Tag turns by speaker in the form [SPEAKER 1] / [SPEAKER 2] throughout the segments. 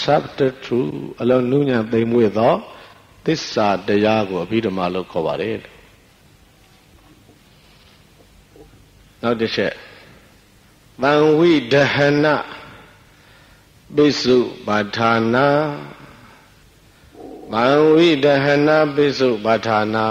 [SPEAKER 1] substitute အလုံးနုညံသိမ်မွေ့သောသစ္စာတရားကိုအဘိဓမ္မာလို့ခေါ်ပါတယ်နောက်တစ်ချက်သံဝိဒဟနပိစုပါဌာနာသံဝိဒဟနပိစုပါဌာနာ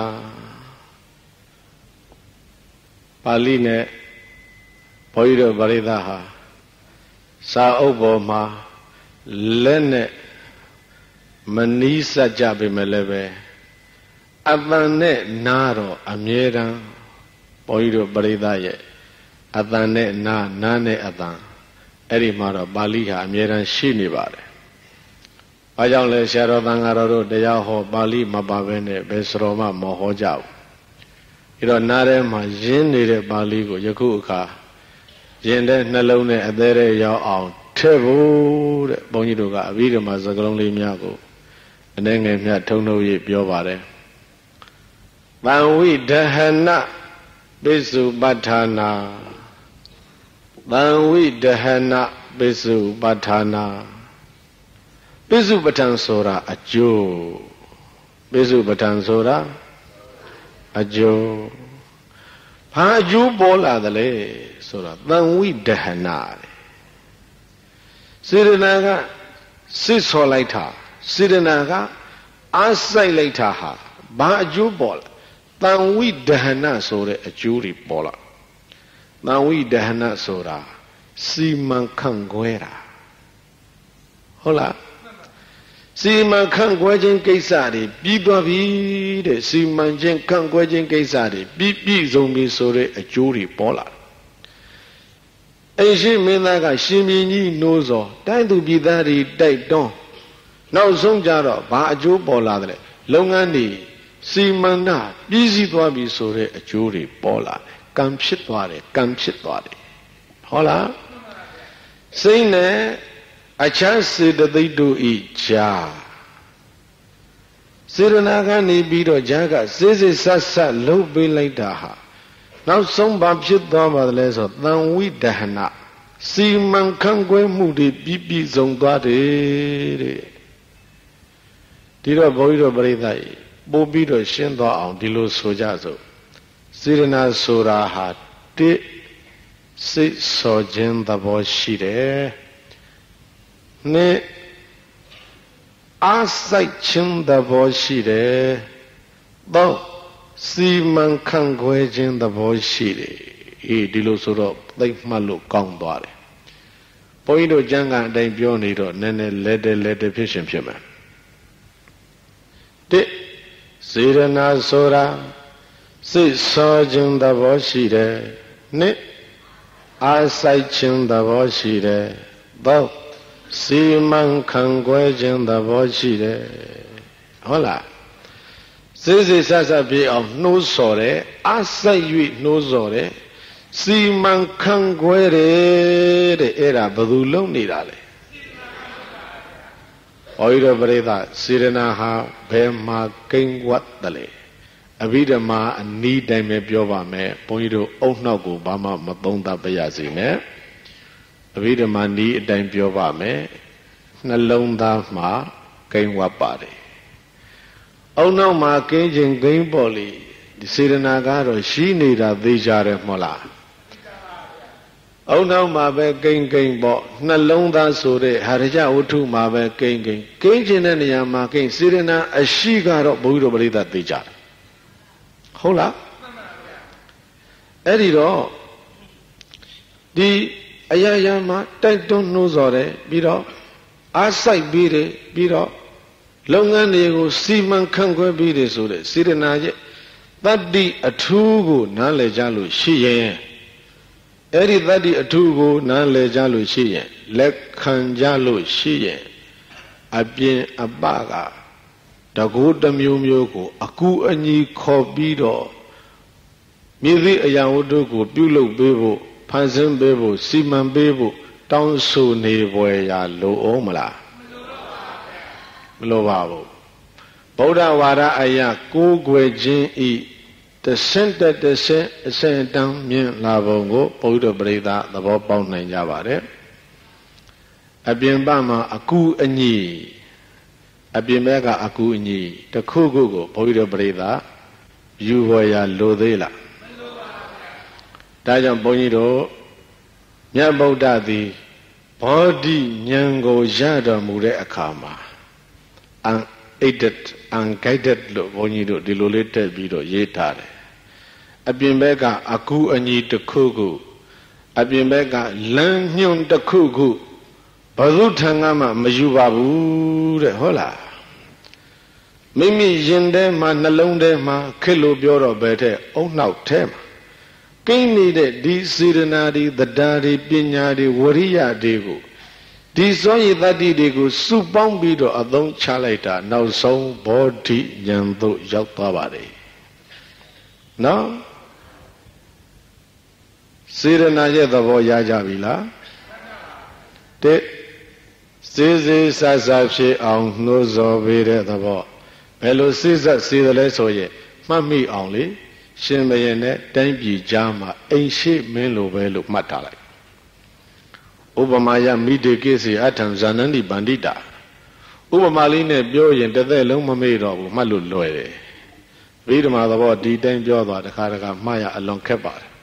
[SPEAKER 1] ပါဠိနဲ့ဘုန်းကြီးတို့ဗရိသဟာစာအုပ်ပေါ်မှာလက်နဲ့မနီးစပ်ကြပေမဲ့လည်းပဲအတန်နဲ့နားတော့အမြဲတမ်းဘုန်းကြီးတို့ပရိသတ်ရဲ့အတန်နဲ့နားနဲ့အတန်အဲ့ဒီမှာတော့ပါဠိဟာအမြဲတမ်းရှိနေပါတယ်။ဘာကြောင့်လဲဆရာတော်သံဃာတော်တို့တရားဟောပါဠိမပါဘဲနဲ့ဘယ်စတော်မှမဟောကြဘူး။အဲ့တော့နားထဲမှာရင်းနေတဲ့ပါဠိကိုယခုအခါရင်တဲ့နှလုံးနဲ့အသေးသေးရောက်အောင်ထည့်ဖို့တဲ့ဘုန်းကြီးတို့ကအဘိဓမ္မာစကားလုံးလေးများကိုအနေငယ်မြတ်ထုံထုံရေးပြောပါတယ်။သံဝိဒဟနပိစုပဋ္ဌာနာသံဝိဒဟနပိစုပဋ္ဌာနာပိစုပဋ္ဌာန်ဆိုတာအကျိုးပိစုပဋ္ဌာန်ဆိုတာအကျိုးဘာအကျိုးပေါ်လာသလဲဆိုတာသံဝိဒဟနစေရနာကစစ်ဆော်လိုက်တာစေရနာကအားစိုက်လိုက်တာဟာဘာအကျိုးပေါ်လာသံဝိဒဟနဆိုတဲ့အကျိုးတွေပေါ်လာသံဝိဒဟနဆိုတာစီမံခန့်ခွဲတာဟုတ်လားစီမံခန့်ခွဲခြင်းကိစ္စတွေပြီးသွားပြီတဲ့စီမံခြင်းခန့်ခွဲခြင်းကိစ္စတွေပြည့်စုံပြီဆိုတဲ့အကျိုးတွေပေါ်လာအိရှိမင်းသားကရှင်မြင်းကြီးနှိုးစော်တိုင်းသူပြည်သားတွေတိုက်တွန်းနောက်ဆုံးကြတော့ဘာအကျိုးပေါ်လာတယ်လုပ်ငန်းတွေစီမံတာပြီးစီးသွားပြီဆိုတဲ့အကျိုးတွေပေါ်လာတယ်ကံဖြစ်သွားတယ်ကံဖြစ်သွားတယ်ဟုတ်လားစိတ်နဲ့အခြားစေတသိက်တို့ဤဈာစေရနာကနေပြီးတော့ဈာကစေးစေးဆက်ဆက်လှုပ်ပေးလိုက်တာဟာနောက်ဆုံးဘာဖြစ်သွားပါသလဲဆိုသံဝိဒဟနစီမံခန့်ခွဲမှုတွေပြည့်စုံသွားတယ်တဲ့ဒီတော့ဘုန်းကြီးတို့ပြိဿကြီးပို့ပြီးတော့ရှင်းသွားအောင်ဒီလိုဆိုကြစို့စေရနာဆိုတာဟာတိစိတ်စောခြင်းသဘောရှိတယ်နှစ်အားစိုက်ခြင်းသဘောရှိတယ်သုံးစီမံခန့်ခွဲခြင်းသဘောရှိတယ်ဒီလိုဆိုတော့သိမှတ်လို့ကောင်းသွားတယ်ဘုန်းကြီးတို့ကျမ်းဂန်အတိုင်းပြောနေတော့နည်းနည်းလက်တဲ့ဖြစ်ရှင်ဖြစ်မယ်တစ်စေရနာဆိုတာစိတ်စောခြင်းသဘောရှိတယ်နှစ်အားစိုက်ခြင်းသဘောရှိတယ်သုံးစီမံခန့်ခွဲခြင်းသဘောရှိတယ်ဟုတ်လားစေးစေးဆက်ဆက်ပြေအောင်နှိုးဆော်တယ်အားစိုက်၍နှိုးဆော်တယ်စီမံခန့်ခွဲတယ်တဲ့အဲ့ဒါဘယ်သူလုပ်နေတာလဲဘုရားတော်ပရိသတ်စေရနာဟာဘယ်မှာကိန်းဝတ်တယ်လဲအဘိဓမ္မာအနီးတိုင်းပဲပြောပါမယ်ဘုန်းကြီးတို့အုတ်နှောက်ကိုဘာမှမသုံးသပ်ပါရစေနဲ့အဘိဓမ္မာနီးအတိုင်းပြောပါမယ်နှလုံးသားမှာကိန်းဝတ်ပါတယ်အုတ်နှောက်မှာကင်းခြင်းကိန်းပေါ်လေဒီစေရနာကတော့ရှိနေတာသိကြတယ်မဟုတ်လားအုတ်နှောက်မှာပဲကိန်းပေါ့နှလုံးသားဆိုတဲ့ဟာရကြဝတ္ထုမှာပဲကိန်းခြင်းတဲ့နေရာမှာကိန်းစေရနာအရှိကတော့ဘုရားတော်ပရိသတ်သိကြတယ်ဟုတ်လားအဲ့ဒီတော့ဒီအရာရာမှာတိုက်တွန်းနှိုးဆော်တယ်ပြီးတော့အားစိုက်ပြီးတယ်ပြီးတော့လုပ်ငန်းတွေကိုစီမံခန့်ခွဲပြီးတယ်ဆိုတဲ့စေရနာရဲ့တတ္တိအထူးကိုနားလည်ကြလို့ရှိရင်အဲ့ဒီတတ္တိအထူးကိုနားလည်ကြလို့ရှိရင်လက်ခံကြလို့ရှိရင်အပြင်အပကတကူတမျိုးမျိုးကိုအကူအညီခေါ်ပြီးတော့မြည်သည့်အရာဝတ္ထုကိုပြုလုပ်ပေးဖို့ဖန်ဆင်းပေးဖို့စီမံပေးဖို့တောင်းဆိုနေပွယ်ရာလိုအောင်မလားမလိုပါဘူးဗုဒ္ဓဝါဒအရာကိုးကွယ်ခြင်းဤတဆင့်တက်တဆင့်အစဉ်တန်းမြင့်လာပုံကိုဘုရားပရိသတ်သဘောပေါက်နိုင်ကြပါတယ်အပြင်ဘက်မှာအကူအညီအပြင်ဘက်ကအကူအညီတစ်ခုခုကိုဘုန်းကြီးတို့ပြိဿယူဝယ်ရလိုသေးလားမလိုပါဘူးဒါကြောင့်ဘုန်းကြီးတို့မြတ်ဗုဒ္ဓသည်ဘောဓိဉာဏ်ကိုရတော်မူတဲ့အခါမှာ unaided unguided လို့ဘုန်းကြီးတို့ဒီလိုလေးတက်ပြီးတော့ရေးထားတယ်အပြင်ဘက်ကအကူအညီတစ်ခုခုအပြင်ဘက်ကလမ်းညွှန်တစ်ခုခုဘယ်သူထံကမှမယူပါဘူးတဲ့ဟုတ်လားမိမိရင်ထဲမှာနှလုံးထဲမှာခက်လို့ပြောတော့ပဲတဲ့အုံနောက်ထဲမှာကိန်းနေတဲ့ဒီစေရနာတွေတရားတွေပညာတွေဝရိယတွေကိုဒီစွမ်းရည်တတ္တိတွေကိုစုပေါင်းပြီးတော့အသုံးချလိုက်တာနောက်ဆုံးဘောဓိဉာဏ်သို့ရောက်သွားပါတယ်နော်စေရနာရဲ့သဘောရကြပြီလားတဲ့စေစေဆဆဖြစ်အောင်နှိုးဆော်ပေးတဲ့သဘောဘယ်လိုစိစက်စေတယ်လဲဆိုရင်မှတ်မိအောင်လေရှင်ဘုရင်နဲ့တိုင်းပြည်ကြားမှာအိမ်ရှိမင်းလိုပဲလို့မှတ်ထားလိုက်ဥပမာယမိတေကိစီအထံဇာနန္တိပန္တိတာဥပမာလေးနဲ့ပြောရင်တစ်သက်လုံးမမေ့တော့ဘူးမှတ်လို့လွယ်တယ်ဗိဓမာသဘောဒီတိုင်းပြောသွားတခါတခါမှတ်ရအလွန်ခက်ပါတယ်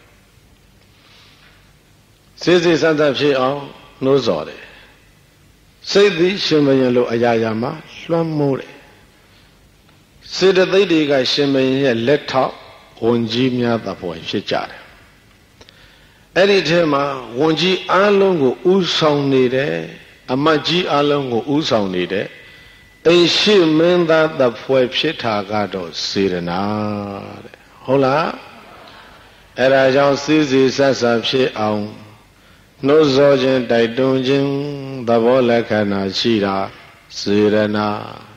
[SPEAKER 1] စေစေစသဖြစ်အောင်နှိုးဆော်တယ်စိတ်သည်ရှင်ဘုရင်လိုအရာရာမှာလွှမ်းမိုးတယ်စေတသိက်တွေကရှင်ဘုရင်ရဲ့လက်ထောက်ဝန်ကြီးများသဖွယ်ဖြစ်ကြတယ်အဲ့ဒီထဲမှာဝန်ကြီးအားလုံးကိုဥဆောင်နေတယ်အမတ်ကြီးအားလုံးကိုဥဆောင်နေတယ်အိမ်ရှိမင်းသားသဖွယ်ဖြစ်တာကတော့စေရနာတဲ့ဟုတ်လားအဲ့ဒါကြောင့်စေစေဆဆဖြစ်အောင်နှိုးဆော်ခြင်းတိုက်တွန်းခြင်းသဘောလက္ခဏာရှိတာစေရနာ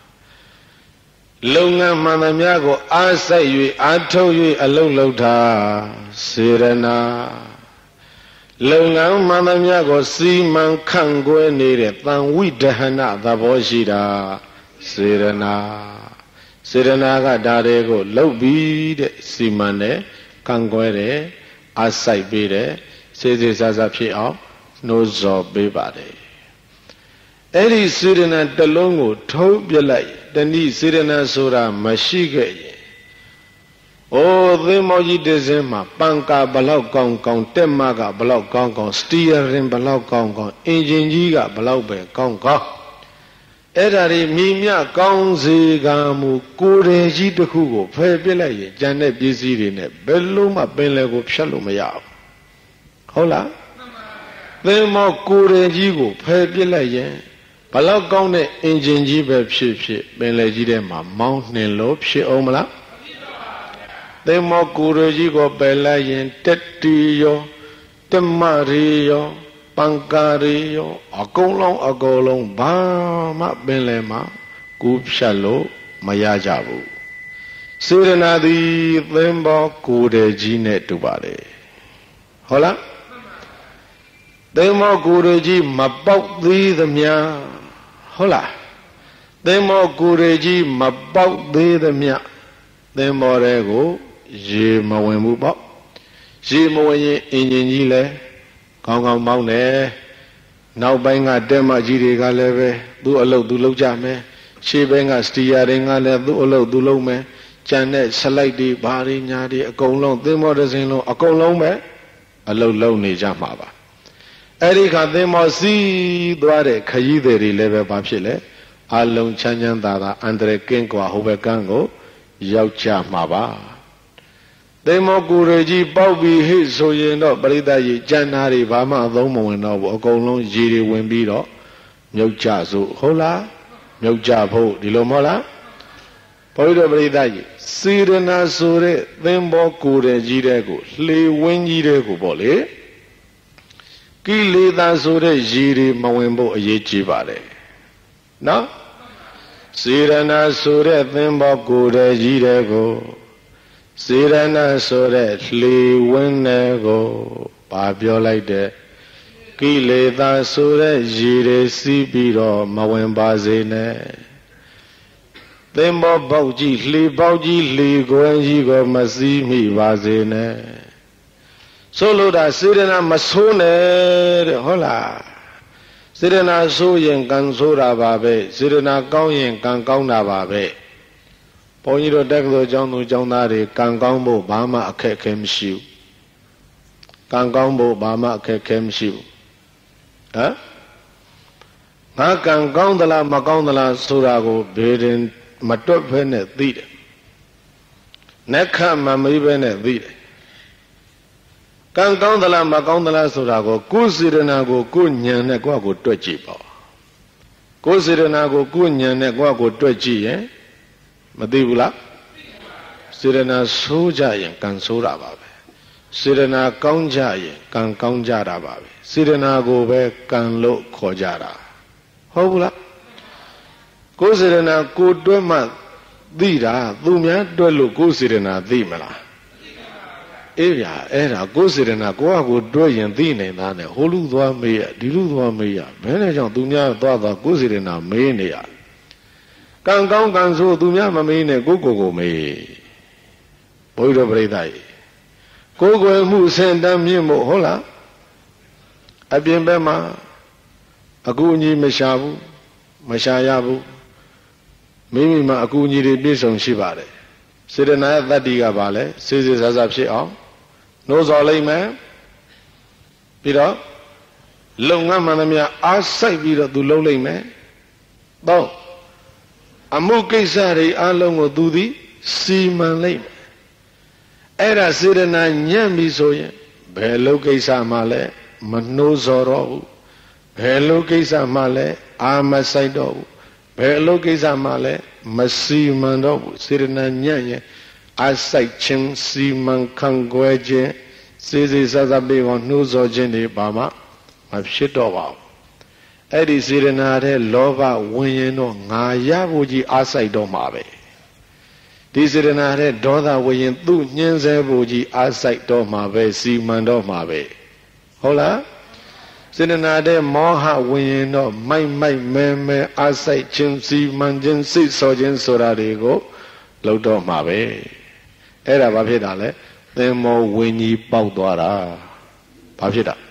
[SPEAKER 1] လုပ်ငန်းမှန်သမျှကိုအားစိုက်၍အားထုတ်၍အလုပ်လုပ်တာစေရနာလုပ်ငန်းမှန်သမျှကိုစီမံခန့်ခွဲနေတဲ့တန်ဝိဒဟနသဘောရှိတာစေရနာစေရနာကဒါတွေကိုလုပ်ပြီးတဲ့စီမံတယ်ခန့်ခွဲတယ်အားစိုက်ပေးတယ်စေစေဆဆဖြစ်အောင်နှိုးဆော်ပေးပါတယ်အဲ့ဒီစေရနာတစ်လုံးကိုထုတ်ပြလိုက်တဏိစေရနာဆိုတာမရှိခဲ့ရင်အိုးသင်္ဘောကြီးတစ်စင်းမှာပန်ကာဘလောက်ကောင်းကောင်းတက်မကဘလောက်ကောင်းကောင်းစတီယာရင်ဘလောက်ကောင်းကောင်းအင်ဂျင်ကြီးကဘလောက်ပဲကောင်းကောင်းအဲ့ဒါတွေမြည်မြကောင်းစေကမူကိုယ်ရည်ကြီးတစ်ခုကိုဖယ်ပြလိုက်ရင်ကြံတဲ့ပစ္စည်းတွေနဲ့ဘယ်လုံးမှပင်လယ်ကိုဖြတ်လို့မရဘူးဟုတ်လားသင်္ဘောကိုယ်ရည်ကြီးကိုဖယ်ပြလိုက်ရင်ဘလောက်ကောင်းတဲ့အင်ဂျင်ကြီးပဲဖြစ်ဖြစ်ပင်လယ်ကြီးထဲမှာမောင်းနှင်လို့ဖြစ်အောင်မလားသင်္ဘောကိုယ်ရည်ကြီးကိုပယ်လိုက်ရင်တက်တီရောတမရီရောပန်ကာရီရောအကုန်လုံးဘာမှပင်လယ်မှာကူးဖြတ်လို့မရကြဘူးစေရနာသည်သင်္ဘောကိုယ်ရည်ကြီးနဲ့တူပါတယ်ဟုတ်လားသင်္ဘောကိုယ်ရည်ကြီးမပေါက်သေးသမျှဟုတ်လားသင်္ဘောကိုယ်ရည်ကြီးမပေါက်သေးသမျှသင်္ဘောတွေကိုရေမဝင်ဘူးပေါ့ရေမဝင်ရင်အင်ဂျင်ကြီးလဲကောင်းကောင်းမောင်းတယ်နောက်ပိုင်းကတက်မကြီးတွေကလည်းပဲသူ့အလုပ်သူလုပ်ကြမယ်ရှေ့ပိုင်းကစတီယာတွေကလည်းသူ့အလုပ်သူလုပ်မယ်ကြံတဲ့ဆလိုက်တွေဘာတွေညာတွေအကုန်လုံးသင်္ဘောတစ်စင်းလုံးအကုန်လုံးပဲအလုပ်လုပ်နေကြမှာပါအဲ့ဒီခါသင်္ဘောစီးသွားတဲ့ခရီးသည်တွေလည်းပဲဘာဖြစ်လဲအလုံးချမ်းချမ်းသာသာအန္တရာယ်ကင်းကွာဟိုဘက်ကန်းကိုရောက်ကြမှာပါသင်္ဘောကိုယ်ရည်ကြီးပေါက်ပြီးဟိဆိုရင်တော့ပရိသတ်ကြီးကြံနာတွေဘာမှအသုံးမဝင်တော့ဘူးအကုန်လုံးရေတွေဝင်ပြီးတော့မြုပ်ကြစို့ဟုတ်လားမြုပ်ကြဖို့ဒီလိုမဟုတ်လားဘုရားပရိသတ်ကြီးစေရနာဆိုတဲ့သင်္ဘောကိုယ်ရည်ကြီးတဲ့ကိုလှေဝင်းကြီးတဲ့ကိုပေါ့လေကိလေသာဆိုတဲ့ရေတွေမဝင်ဖို့အရေးကြီးပါတယ်နော်စေရနာဆိုတဲ့သင်္ဘောကိုယ်ရည်ကြီးတဲ့ကိုစေရနာဆိုတဲ့လှေဝင်းတဲ့ကိုဘာပြောလိုက်တဲ့ကိလေသာဆိုတဲ့ရေတွေစီးပြီးတော့မဝင်ပါစေနဲ့သင်္ဘောပေါက်ကြီးလှေပေါက်ကြီးလှေခွဲကြီးကိုမစီးမိပါစေနဲ့ဆိုလိုတာစေရနာမဆိုးနဲ့တဲ့ဟုတ်လားစေရနာဆိုးရင်ကံဆိုးတာပါပဲစေရနာကောင်းရင်ကံကောင်းတာပါပဲဘုန်းကြီးတို့တက္ကသိုလ်ကျောင်းသူကျောင်းသားတွေကံကောင်းဖို့ဘာမှအခက်အခဲမရှိဘူးကံကောင်းဖို့ဘာမှအခက်အခဲမရှိဘူးဟမ်ငါကံကောင်းသလားမကောင်းသလားဆိုတာကိုဘေးရင်မတွက်ဖဲနဲ့သိတယ်နက္ခမမေးပဲနဲ့သိတယ်ကံကောင်းသလားမကောင်းသလားဆိုတာကိုကိုယ်စေရနာကိုကိုယ်ဉာဏ်နဲ့ကိုယ့်ကိုတွက်ကြည့်ပါကိုယ်စေရနာကိုကိုယ်ဉာဏ်နဲ့ကိုယ့်ကိုတွက်ကြည့်ရင်မသိဘူးလားစေရနာဆိုးကြရင်ကံဆိုးတာပါပဲစေရနာကောင်းကြရင်ကံကောင်းကြတာပါပဲစေရနာကိုပဲကံလို့ခေါ်ကြတာဟုတ်ဘူးလားကိုယ်စေရနာကိုတွက်မှသိတာသူများတွက်လို့ကိုယ်စေရနာသိမလားအေးဗျာအဲ့ဒါကိုယ်စေရနာကိုယ့်အကိုတွက်ရင်သိနေတာနဲ့ဟိုလူသွားမေးရဒီလူသွားမေးရဘယ်နဲ့ကြောင့်သူများသွားကိုယ်စေရနာမေးနေရကံကောင်းကံဆိုးသူများမမေးနဲ့ကိုမေးဘုရားပရိသတ်ကိုယ်ကိုယ်မှုစင်တမ်းမြင့်မို့ဟုတ်လားအပြင်ဘက်မှာအကူအညီမရှာဘူးမရှာရဘူးမိမိမှာအကူအညီတွေပြည့်စုံရှိပါတယ်စေတနာရဲ့တတ္တိကပါလဲစေစေဆာဆာဖြစ်အောင်နှိုးဆော်လိုက်မယ်ပြီးတော့လုပ်ငန်းမှန်သမျှအားစိုက်ပြီးတော့သူလုပ်လိုက်မယ်တော့အမှုကိစ္စတွေအားလုံးကိုသူသည်စီမံလိုက်မယ်အဲ့ဒါစေတနာညံ့ပြီဆိုရင်ဘယ်လုပ်ကိစ္စမှလည်းမနှိုးဆော်တော့ဘူးဘယ်လုပ်ကိစ္စမှလည်းအာမဆိုင်တော့ဘူးဘယ်လုပ်ကိစ္စမှလည်းမစီမံတော့ဘူးစေတနာညံ့ရင်အားဆိုင်ခြင်းစီမံခန့်ခွဲခြင်းစေစေဆဆပေးအောင်နှိုးဆော်ခြင်းတွေဘာမှမဖြစ်တော့ပါဘူးအဲ့ဒီစေရနာတဲ့လောဘဝင်ရင်တော့ငါရဖို့ကြီးအားဆိုင်တော့မှာပဲဒီစေရနာတဲ့ဒေါသဝင်ရင်သူ့ညှင်းဆဲဖို့ကြီးအားဆိုင်တော့မှာပဲစီမံတော့မှာပဲဟုတ်လားစေရနာတဲ့မောဟဝင်ရင်တော့မိုက်မဲအားဆိုင်ခြင်းစီမံခြင်းစိတ်ဆော်ခြင်းဆိုတာတွေကိုလုပ်တော့မှာပဲအဲ့ဒါဘာဖြစ်တာလဲသင်္ဘောဝิญကြီးပေါက်သွားတာဘာဖြစ်တာ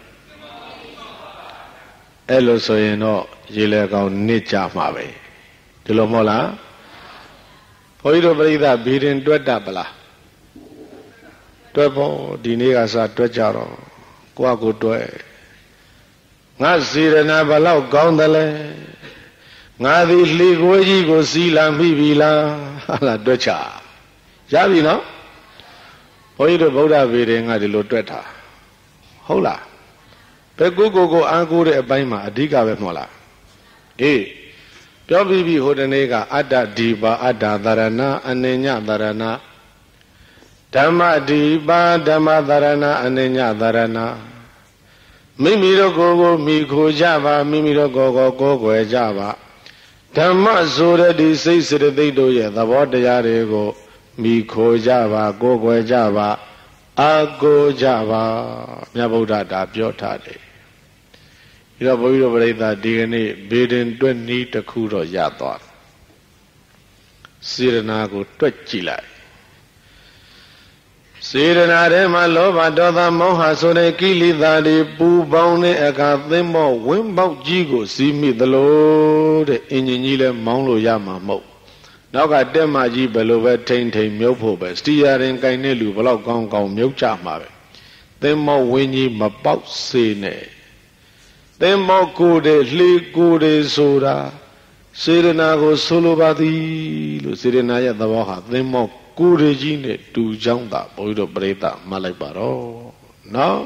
[SPEAKER 1] အဲ့လိုဆိုရင်တော့ရေလေကောင်နစ်ကြမှာပဲဒီလိုမဟုတ်လားဘုန်းကြီးတို့ပရိသတ်ဘီရင်တွက်တတ်ပလားတွက်ဖို့ဒီနေ့ကစတွက်ကြတော့ကိုယ့်အကိုတွက်ငါစေရနာဘလောက်ကောင်းတယ်လဲငါသည်လှေကိုကြီးကိုစီးလာမိပြီလားဟာလားတွက်ချရပြီနော်ဘုန်းကြီးတို့ဗုဒ္ဓဗီရင်ကဒီလိုတွက်တာဟုတ်လားဘယ်ကိုအားကိုးတဲ့အပိုင်းမှာအဓိကပဲမဟုတ်လားအေးပြောပြီးပြီဟိုတနေ့ကအတ္တဒီပါအတ္တသရဏအနိညသရဏဓမ္မဒီပါဓမ္မသရဏအနိညသရဏမိမိတို့ကိုယ်မိခိုကြပါမိမိတို့ကိုယ်ကိုယ်ွယ်ကြပါဓမ္မဆိုတဲ့ဒီစိတ်စေတသိက်တို့ရဲ့သဘောတရားတွေကိုမိခိုကြပါကိုယ်ွယ်ကြပါအာကိုကြပါမြတ်ဗုဒ္ဓတာပြောထားတယ်ဒီတော့ဘုန်းကြီးတို့ပြိဿဒီကနေ့ဘေဒင်တွက်နီးတစ်ခုတော့ရသွားစေရနာကိုတွက်ကြည့်လိုက်စေရနာထဲမှာလောဘဒေါသမောဟဆိုတဲ့ကိလေသာတွေပူပေါင်းတဲ့အခါသင်္ဘောဝင်းပေါက်ကြီးကိုစီးမိသလိုတဲ့အင်ဂျင်ကြီးလဲမောင်းလို့ရမှာမဟုတ်နောက်ကတက်မကြီးဘယ်လိုပဲထိမ့်မြုပ်ဖို့ပဲစတီယာရင်ကင်တဲ့လူဘလောက်ကောင်းမြုပ်ကြမှာပဲသင်္ဘောဝင်းကြီးမပေါက်စေနဲ့သင်္ဘောကိုယ်တည်းလှေကိုယ်တည်းဆိုတာစေရနာကိုဆိုလိုပါသည်လို့စေရနာရဲ့သဘောဟာသင်္ဘောကိုယ်တည်းကြီးနဲ့တူကြောင်းသာဘုန်းကြီးတို့ပြိဿမှတ်လိုက်ပါတော့နော်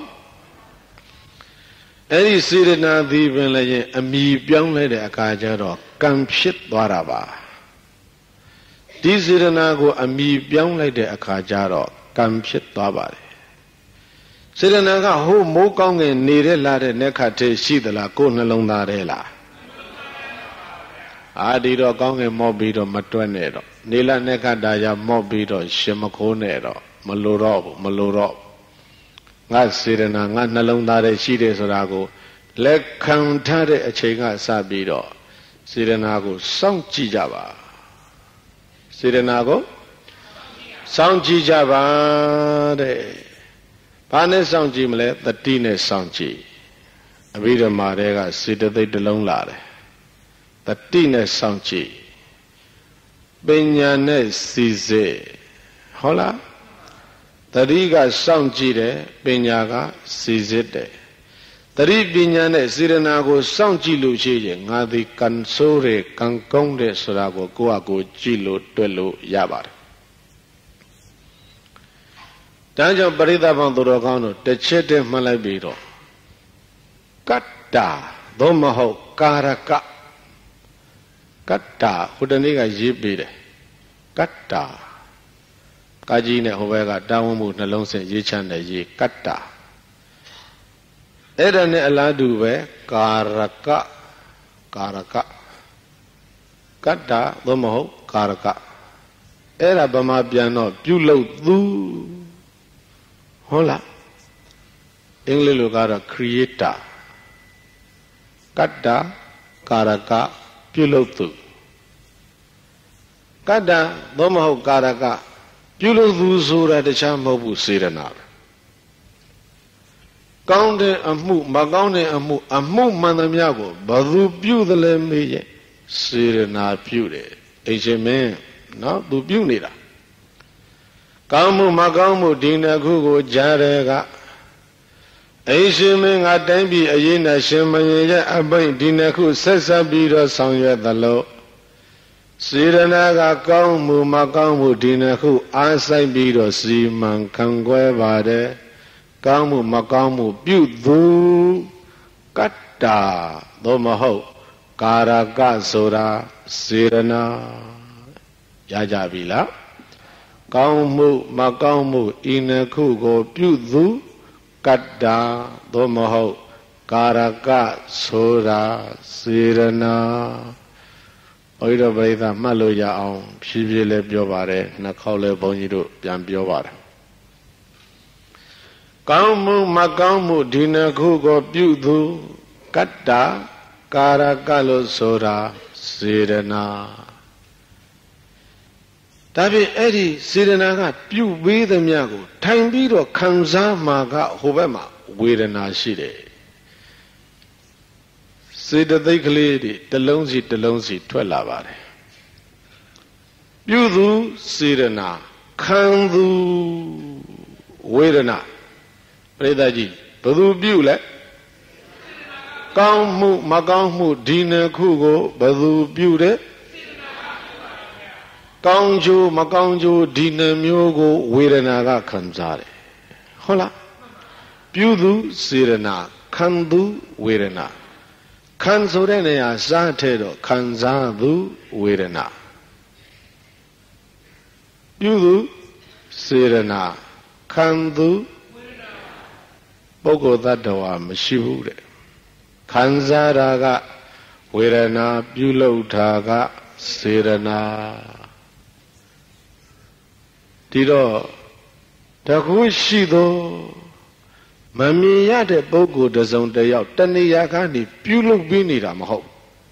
[SPEAKER 1] အဲ့ဒီစေရနာသည်ပင်လည်းအမိပြောင်းလဲတဲ့အခါကျတော့ကံဖြစ်သွားတာပါဒီစေရနာကိုအမိပြောင်းလိုက်တဲ့အခါကျတော့ကံဖြစ်သွားပါတယ်စေရနာကဟိုမိုးကောင်းငင်နေတဲ့လာတဲ့နက်ခတ်သေးရှိသလားကိုယ်နှလုံးသားထဲလားအာဒီတော့ကောင်းငင်မော့ပြီးတော့မတွက်နဲ့တော့နေလာနက်ခတ်တာရမော့ပြီးတော့ရှင်မခိုးနဲ့တော့မလိုတော့ငါစေရနာငါနှလုံးသားထဲရှိတယ်ဆိုတာကိုလက်ခံထားတဲ့အချိန်ကစပြီးတော့စေရနာကိုစောင့်ကြည့်ကြပါစေရနာကိုစောင့်ကြည့်ကြပါတဲ့ဘာနဲ့စောင့်ကြည့်မလဲတတိနဲ့စောင့်ကြည့်အဘိဓမ္မာတွေကစေတသိက်တစ်လုံးလာတယ်တတိနဲ့စောင့်ကြည့်ပညာနဲ့စီစစ်ဟုတ်လားတတိကစောင့်ကြည့်တယ်ပညာကစီစစ်တယ်တတိပညာနဲ့စေရနာကိုစောင့်ကြည့်လို့ရှိရင်ငါသည်ကံဆိုးတဲ့ကံကောင်းတဲ့ဆိုတာကိုကိုယ့်အကိုကြည့်လို့တွေ့လို့ရပါတယ်ဒါကြောင့်ပရိသတ်ပေါင်းသူတော်ကောင်းတို့တစ်ချက်တည်းမှတ်လိုက်ပြီးတော့ကတ္တာသို့မဟုတ်ကာရကကတ္တာဟိုတနေ့ကရေးပေးတယ်ကတ္တာကာကြီးနဲ့ဟိုဘက်ကတာဝန်မှုနှလုံးစင်ရေးချမ်းတယ်ရေးကတ္တာအဲ့ဒါနဲ့အလားတူပဲကာရကကတ္တာသို့မဟုတ်ကာရကအဲ့ဒါဗမာပြန်တော့ပြုလုပ်သူဟုတ်လားအင်္ဂလိပ်လိုကတော့ creator ကတ္တာကာရကပြုလုပ်သူကတ္တာသို့မဟုတ်ကာရကပြုလုပ်သူဆိုတာတခြားမဟုတ်ဘူးစေရနာပဲကောင်းတဲ့အမှုမကောင်းတဲ့အမှုမှန်သမျှကိုဘယ်သူပြုသလဲမေးရင်စေရနာပြုတယ်အိမ်ရှင်မင်းနော်သူပြုနေတာကောင်းမှုမကောင်းမှုဒီနှစ်ခုကိုကြားတယ်ကအိမ်ရှင်မင်းငါတိုင်းပြည်အရေးနဲ့ရှင်မင်းရဲ့အပိတ်ဒီနှစ်ခုဆက်ဆက်ပြီးတော့ဆောင်ရွက်သလို့စေရနာကကောင်းမှုမကောင်းမှုဒီနှစ်ခုအားဆိုင်ပြီးတော့စီမံခံခွဲပါတယ်ကောင်းမှုမကောင်းမှုပြုသူကတ္တာသို့မဟုတ်ကာရကဆိုတာစေရနာရကြပြီလားကောင်းမှုမကောင်းမှုဤနှစ်ခုကိုပြုသူကတ္တာသို့မဟုတ်ကာရကဆိုတာစေရနာဘုရားပရိသတ်မှတ်လို့ရအောင်ဖြည်းဖြည်းလေးပြောပါတယ်နှစ်ခေါက်လေးဘုန်းကြီးတို့ပြန်ပြောပါတယ်ကောင်းမှုမကောင်းမှုဒီနှစ်ခုကိုပြုသူကတ္တာကာရကလို့ဆိုတာစေရနာဒါဖြင့်အဲ့ဒီစေရနာကပြုပေးသမျှကိုထိုင်ပြီးတော့ခံစားမှာကဟိုဘက်မှာဝေဒနာရှိတယ်စေတသိက်ကလေးတွေတစ်လုံးစီထွက်လာပါတယ်ပြုသူစေရနာခံသူဝေဒနာပရိသတ်ကြီးဘယ်သူပြုလဲကောင်းမှုမကောင်းမှုဒီနှစ်ခုကိုဘယ်သူပြုတယ်ကောင်းကျိုးမကောင်းကျိုးဒီနှမျိုးကိုဝေဒနာကခံစားတယ်ဟုတ်လားပြုသူစေရနာခံသူဝေဒနာခံဆိုတဲ့နေရာစားထဲတော့ခံစားသူဝေဒနာပြုသူစေရနာခံသူပုဂ္ဂိုလ်သတ္တဝါမရှိဘူးတဲ့ခံစားတာကဝေဒနာပြုလုပ်တာကစေရနာဒီတော့တခုရှိသောမမြင်ရတဲ့ပုဂ္ဂိုလ်တစ်စုံတစ်ယောက်တဏှာကနေပြုလုပ်ပြီးနေတာမဟုတ်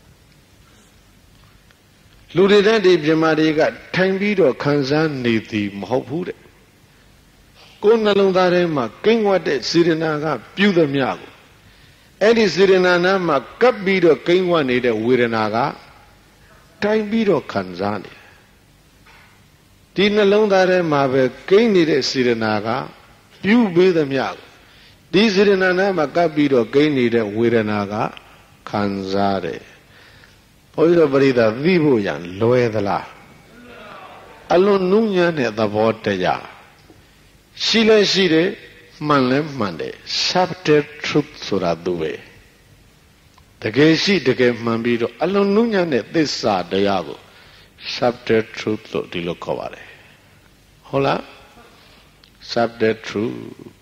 [SPEAKER 1] လူတွေတဲ့ဒီပြမာတွေကထိုင်ပြီးတော့ခံစားနေသည်မဟုတ်ဘူးတဲ့ကိုယ်နှလုံးသားထဲမှာကိန်းဝတ်တဲ့စေရနာကပြုသမျှကိုအဲ့ဒီစေရနာနာမှာကပ်ပြီးတော့ကိန်းဝတ်နေတဲ့ဝေဒနာကထိုင်ပြီးတော့ခံစားနေဒီနှလုံးသားထဲမှာပဲကိန်းနေတဲ့စေရနာကပြုပေးသမျှဒီစေရနာနာမှာကပ်ပြီးတော့ကိန်းနေတဲ့ဝေဒနာကခံစားတယ်ဘုရားပရိသတ်သိဖို့ရန်လွယ်သလားအလွန်နုညံ့တဲ့သဘောတရားရှိလဲရှိတယ်မှန်လဲမှန်တယ် subtle truth ဆိုတာသူပဲတကယ်ရှိတကယ်မှန်ပြီးတော့အလွန်နုညံ့တဲ့သစ္စာတရားကို subtle truth လို့ဒီလိုခေါ်ပါတယ်ဟုတ်လား subtle truth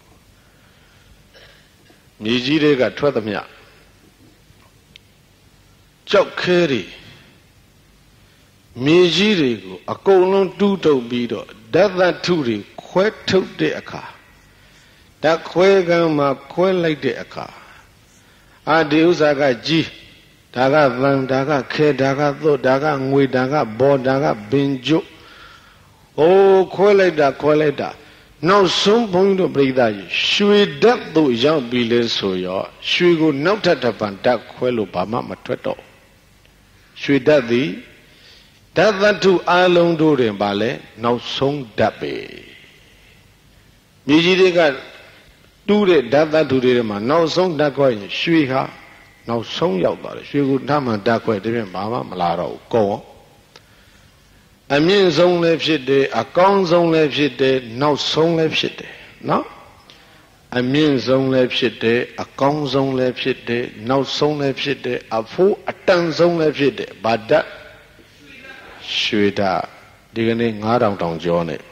[SPEAKER 1] မြေကြီးတွေကထွက်သမျှကြောက်ခဲတွေမြေကြီးတွေကိုအကုန်လုံးတူးထုတ်ပြီးတော့ဓာတ်သတ္ထုတွေခွဲထုတ်တဲ့အခါဓာတ်ခွဲကံမှာခွဲလိုက်တဲ့အခါဒီဥစ္စာကကြီးဒါကသံဒါကခဲဒါကသွတ်ဒါကငွေဒါကဘောဒါကဘင်ကျုပ်ခွဲလိုက်တာနောက်ဆုံးဘုန်းကြီးတို့ပြိဿကြီးရွှေဓာတ်သို့ရောက်ပြီလဲဆိုရောရွှေကိုနောက်ထပ်တစ်ပံဓာတ်ခွဲလို့ဘာမှမထွက်တော့ရွှေဓာတ်သည်ဓာတ်သတ္ထုအလုံးတို့တွင်ပါလဲနောက်ဆုံးဓာတ်ပဲမြေကြီးတွေကတူးတဲ့ဓာတ်သတ္ထုတွေမှာနောက်ဆုံးဓာတ်ခွဲရင်ရွှေဟာနောက်ဆုံးရောက်သွားတယ်ရွှေကိုဓာတ်မှဓာတ်ခွဲတပြည့်ဘာမှမလာတော့ဘူးကောအမြင့်ဆုံးလည်းဖြစ်တယ်အကောင်းဆုံးလည်းဖြစ်တယ်နောက်ဆုံးလည်းဖြစ်တယ်နော်အမြင့်ဆုံးလည်းဖြစ်တယ်အကောင်းဆုံးလည်းဖြစ်တယ်နောက်ဆုံးလည်းဖြစ်တယ်အဖို့အတန်ဆုံးလည်းဖြစ်တယ်ဗဒတ်ရွှေဓာတ်ဒီကနေ့9000တောင်ကျော်နေ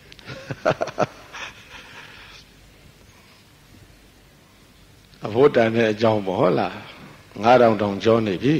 [SPEAKER 1] အဖို့တန်တဲ့အကြောင်းပေါ့ဟုတ်လား9000တောင်ကျော်နေပြီ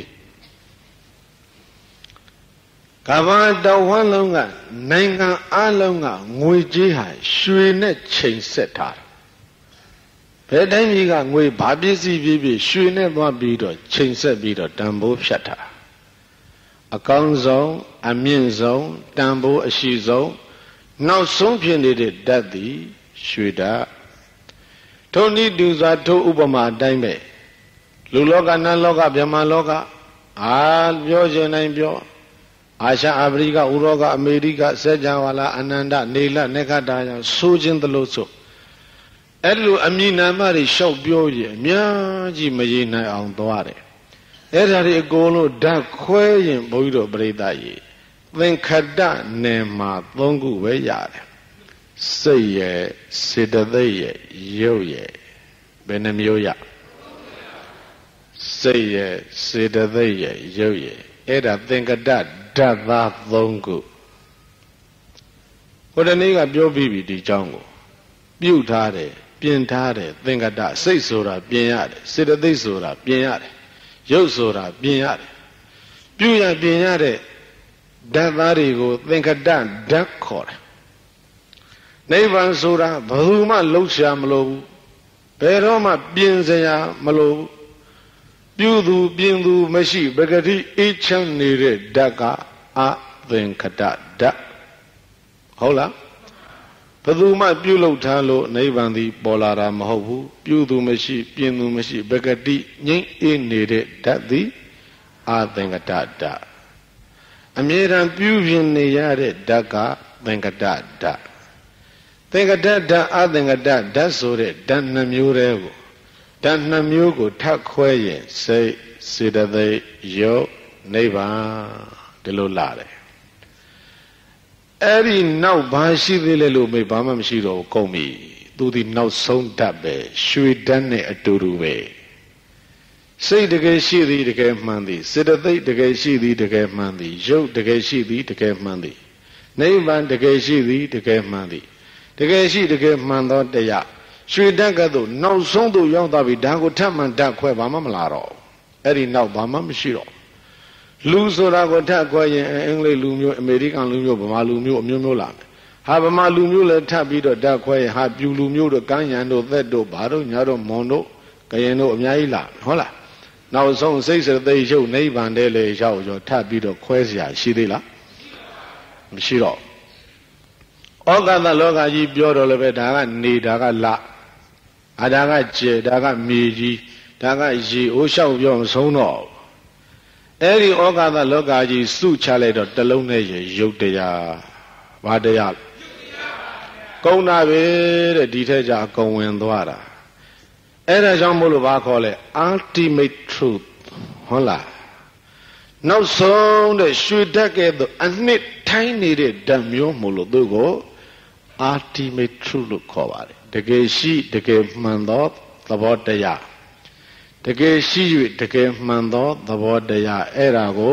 [SPEAKER 1] ကမ္ဘာတော်ဝန်းလုံးကနိုင်ငံအလုံးကငွေကြေးဟာရွှေနဲ့ချိန်ဆက်ထားတယ်ဘယ်တိုင်းကြီးကငွေဘာပစ္စည်းဖြစ်ဖြစ်ရွှေနဲ့သွားပြီးတော့ချိန်ဆက်ပြီးတော့တန်ဖိုးဖြတ်ထားအကောင်းဆုံးအမြင့်ဆုံးတန်ဖိုးအရှိဆုံးနောက်ဆုံးဖြစ်နေတဲ့ဓာတ်သည်ရွှေဓာတ်ထုံဤတူစွာထိုဥပမာအတိုင်းပဲလူလောကနတ်လောကဗြဟ္မာလောကပြောခြင်းတိုင်းပြောအာရှအာဖရိကဥရောကအမေရိကစัจ java လာအနန္တနေလနေခတာကြောင့်ဆိုခြင်းသလိုဆိုအဲ့လိုအမည်နာမတွေလျှောက်ပြောရင်အများကြီးမရေနိုင်အောင်သွားတယ်အဲ့ဒါတွေအကုန်လုံးဓာတ်ခွဲရင်ဘုန်းကြီးတို့ပြိဿကြီးသင်္ခတနယ်မှာ3ခုပဲရတယ်စိတ်ရဲ့စေတသိက်ရဲ့ရုပ်ရဲ့ဘယ်နှမျိုးရစိတ်ရဲ့စေတသိက်ရဲ့ရုပ်ရဲ့အဲ့ဒါသင်္ခတဓာတ်သား3ခုဟိုတနေ့ကပြောပြီးပြီဒီเจ้าကိုပြုတ်ထားတယ်ပြင်ထားတယ်သင်္ခတစိတ်ဆိုတာပြင်ရတယ်စေတသိက်ဆိုတာပြင်ရတယ်ရုပ်ဆိုတာပြင်ရတယ်ပြုရပြင်ရတဲ့ဓာတ်သားတွေကိုသင်္ခတဓာတ်ခေါ်တယ်နိဗ္ဗာန်ဆိုတာဘယ်သူမှလှုပ်ရှားမလို့ဘူးဘယ်တော့မှပြင်စရာမလို့ဘူးပြုသူပြင်သူမရှိပဂတိအေးချမ်းနေတဲ့ဓာတ်ကအသင်္ခတဓာတ်ဟုတ်လားဘယ်သူမှပြုလုပ်ထားလို့နိဗ္ဗာန်သည်ပေါ်လာတာမဟုတ်ဘူးပြုသူမရှိပြင်သူမရှိပဂတိငြိမ့်အေးနေတဲ့ဓာတ်သည်အသင်္ခတဓာတ်အမြဲတမ်းပြုပြင်နေရတဲ့ဓာတ်ကသင်္ခတဓာတ်သင်္ခတဓာတ်အသင်္ခတဓာတ်ဆိုတဲ့ဓာတ်2မျိုးတည်းကိုဓာတ်2မျိုးကိုထပ်ခွဲရင်စိတ်စေတသိက်ရုပ်နိဗ္ဗာန်ဒီလိုလာတယ်အဲ့ဒီနောက်ဘာရှိသေးလဲလို့မေးဘာမှမရှိတော့ဘူးကုန်ပြီသူဒီနောက်ဆုံးဓာတ်ပဲရွှေဓာတ်နဲ့အတူတူပဲစိတ်တကယ်ရှိသည်တကယ်မှန်သည်စေတသိက်တကယ်ရှိသည်တကယ်မှန်သည်ရုပ်တကယ်ရှိသည်တကယ်မှန်သည်နိဗ္ဗာန်တကယ်ရှိသည်တကယ်မှန်သည်တကယ်ရှိတကယ်မှန်သောတရားရွှေဓာတ်ကသို့နောက်ဆုံးသို့ရောက်သွားပြီဒါကိုထပ်မှန်ဓာတ်ခွဲဘာမှမလာတော့အဲ့ဒီနောက်ဘာမှမရှိတော့လူဆိုတာကိုထပ်ခွဲရင်အင်္ဂလိပ်လူမျိုးအမေရိကန်လူမျိုးဗမာလူမျိုးအမျိုးမျိုးလာမယ်ဟာဗမာလူမျိုးလည်းထပ်ပြီးတော့ဓာတ်ခွဲရင်ဟာပြူလူမျိုးတို့ကမ်းရံတို့သက်တို့ဘာတို့ညာတို့မွန်တို့ကရင်တို့အများကြီးလာဟုတ်လားနောက်ဆုံးစိတ်စသိရုပ်နိဗ္ဗာန်တည်းလေရောက်ရောထပ်ပြီးတော့ခွဲเสียရှိသေးလားမရှိတော့ဩဃတလောကကြီးပြောတော့လည်းပဲဒါကနေဒါကလဒါကကျေဒါကမြေကြီးဒါကရေအိုးလျှောက်ပြောမဆုံးတော့အဲ့ဒီဩဃတလောကကြီးစုချလိုက်တော့တလုံးနဲ့ရုပ်တရားဘာတရားကုံတာပဲတဲ့ဒီထက်ကြအကုန်ဝင်သွားတာအဲ့ဒါကြောင့်မို့လို့ဘာခေါ်လဲ ultimate truth ဟုတ်လားနောက်ဆုံးတဲ့ရွှေဓာတ်ကဲ့သို့အနှစ်ထိုင်းနေတဲ့ဓာတ်မျိုးမို့လို့သူကို ultimate truth လို့ခေါ်ပါတယ်တကယ်ရှိတကယ်မှန်သောသဘောတရားတကယ်ရှိ၍တကယ်မှန်သောသဘောတရားအဲ့ဒါကို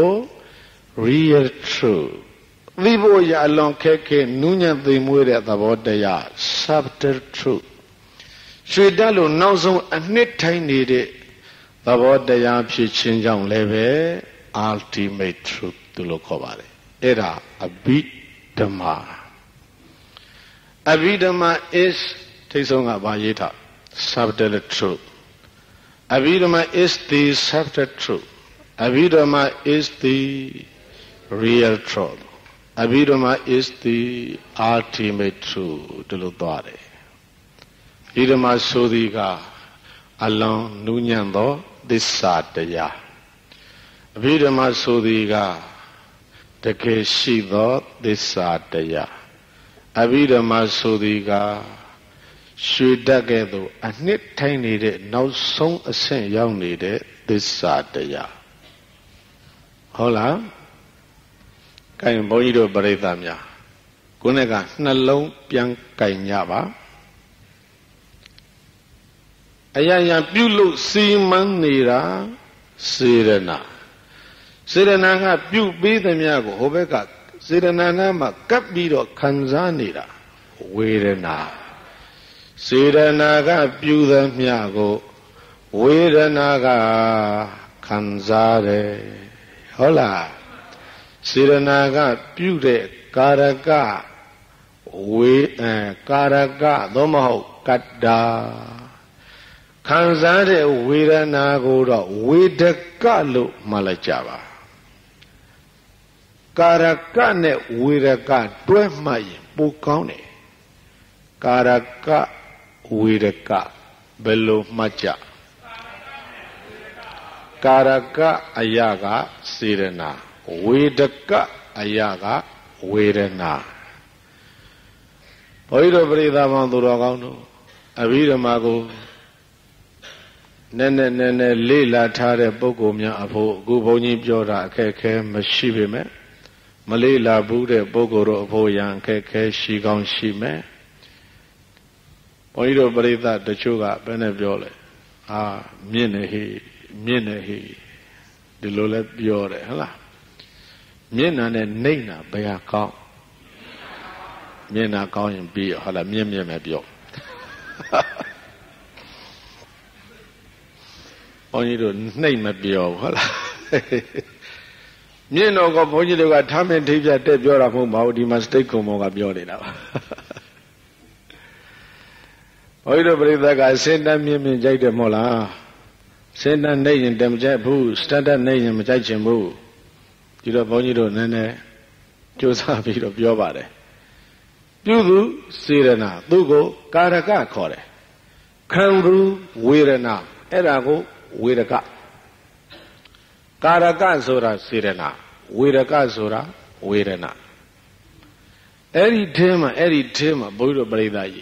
[SPEAKER 1] real truth သိဖို့ရအလွန်ခက်ခဲနူးညံ့သိမ်မွေးတဲ့သဘောတရား subtle truth ရွှေဓာတ်လို့နောက်ဆုံးအနှစ်ထိုင်းနေတဲ့သဘောတရားဖြစ်ခြင်းကြောင့်လည်းပဲ ultimate truth လို့ခေါ်ပါတယ်အဲ့ဒါအဘိဓမ္မာအဘိဓမ္မာ is ထိတ်ဆုံးကဘာရေးထား subtle truth အဘိဓမ္မာ is the subtle truth အဘိဓမ္မာ is the real truth Abhidhamma is the ultimate truth. Diludware. Abhidhamma Sodhiga along Nunyando Disataya. Abhidhamma Sodhiga Takeshido Disataya. Abhidhamma Sodhiga Shudagedo a nit tiny no song a saint young needed Disataya. Hola. Kain Boido Baredamia. Gunega Nalong Piang Kainyaba. Ayaya Bulu Siman Nira Sirena. Sirena Pu Be the Miago, Hobeka, Sirena Kapido Kanzanira. Wedena. Sirena Pu the Miago. Wedena Kanzare. Hola. Siranaga Pude Karaga Karaga Domaho Kata Kanzade Viranagoda Vidakalu Malachava Karakane Viraka Dwemai Bukone Karaka Viraka Belu Macha Karaka Ayaga Sirena Vedaka Ayaga Vedana. Oido Brida Manduragano, Abhidhamma Nene Lila Tare Bogomia Apo, Guboni Jora Keke Mashibime, Malila Bude Bogoro Boyan Keke Shigon Shime. Oido Brida the Chuga Beneviole. Ah, Minehi, the Lule Biore, Hala. Miena and Nina Baya Cow. Miena Cow and Be Hala Mia Mabio. Only to name a bio. Mieno got pointed to a time and take that dead your home out, you must take home of your now. Oido believe that I send them in Jade Mola. Send that name in them Jabu, stand that name in Jajimu. You don't want you to Nene Josabi of your body. You Sirena, Dugo, Karaka Kore. Kangu, Wirena, Erago, Wiraka. Karaka Zora Sirena, Wiraka Zora, Wirena. Eri tema, Budo Bredai.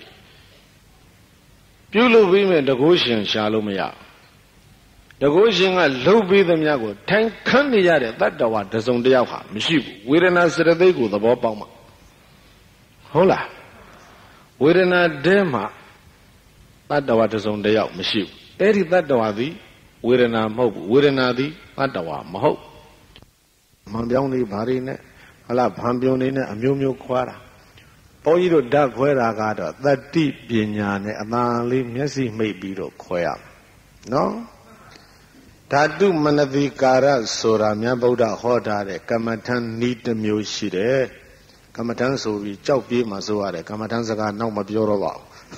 [SPEAKER 1] Pulu women, the Goshen Shalomia. The Goshen a low be the Miago, Tank Kandiyade, that the one does on the Yaha, Mishibu, Wirena Sedego, the Bobama. Hola. Wirena Dema, that the waters on the Yaw, Mishibu. Eri that the Wadi, Wirena Mob, Wirena di, that the one, Maho. Mambioni Barine, Ala Pambionine, a Mumu Quara. Oido Dag Hueragada, that deep Binyane, a Mali, Messi may be to Quaya. No? Tadu Manavikara Sora Miaboda Hodare, Kamatan need the Mushide, Kamatan so we Chopi Masuare, Kamatansaga no Mabiorova.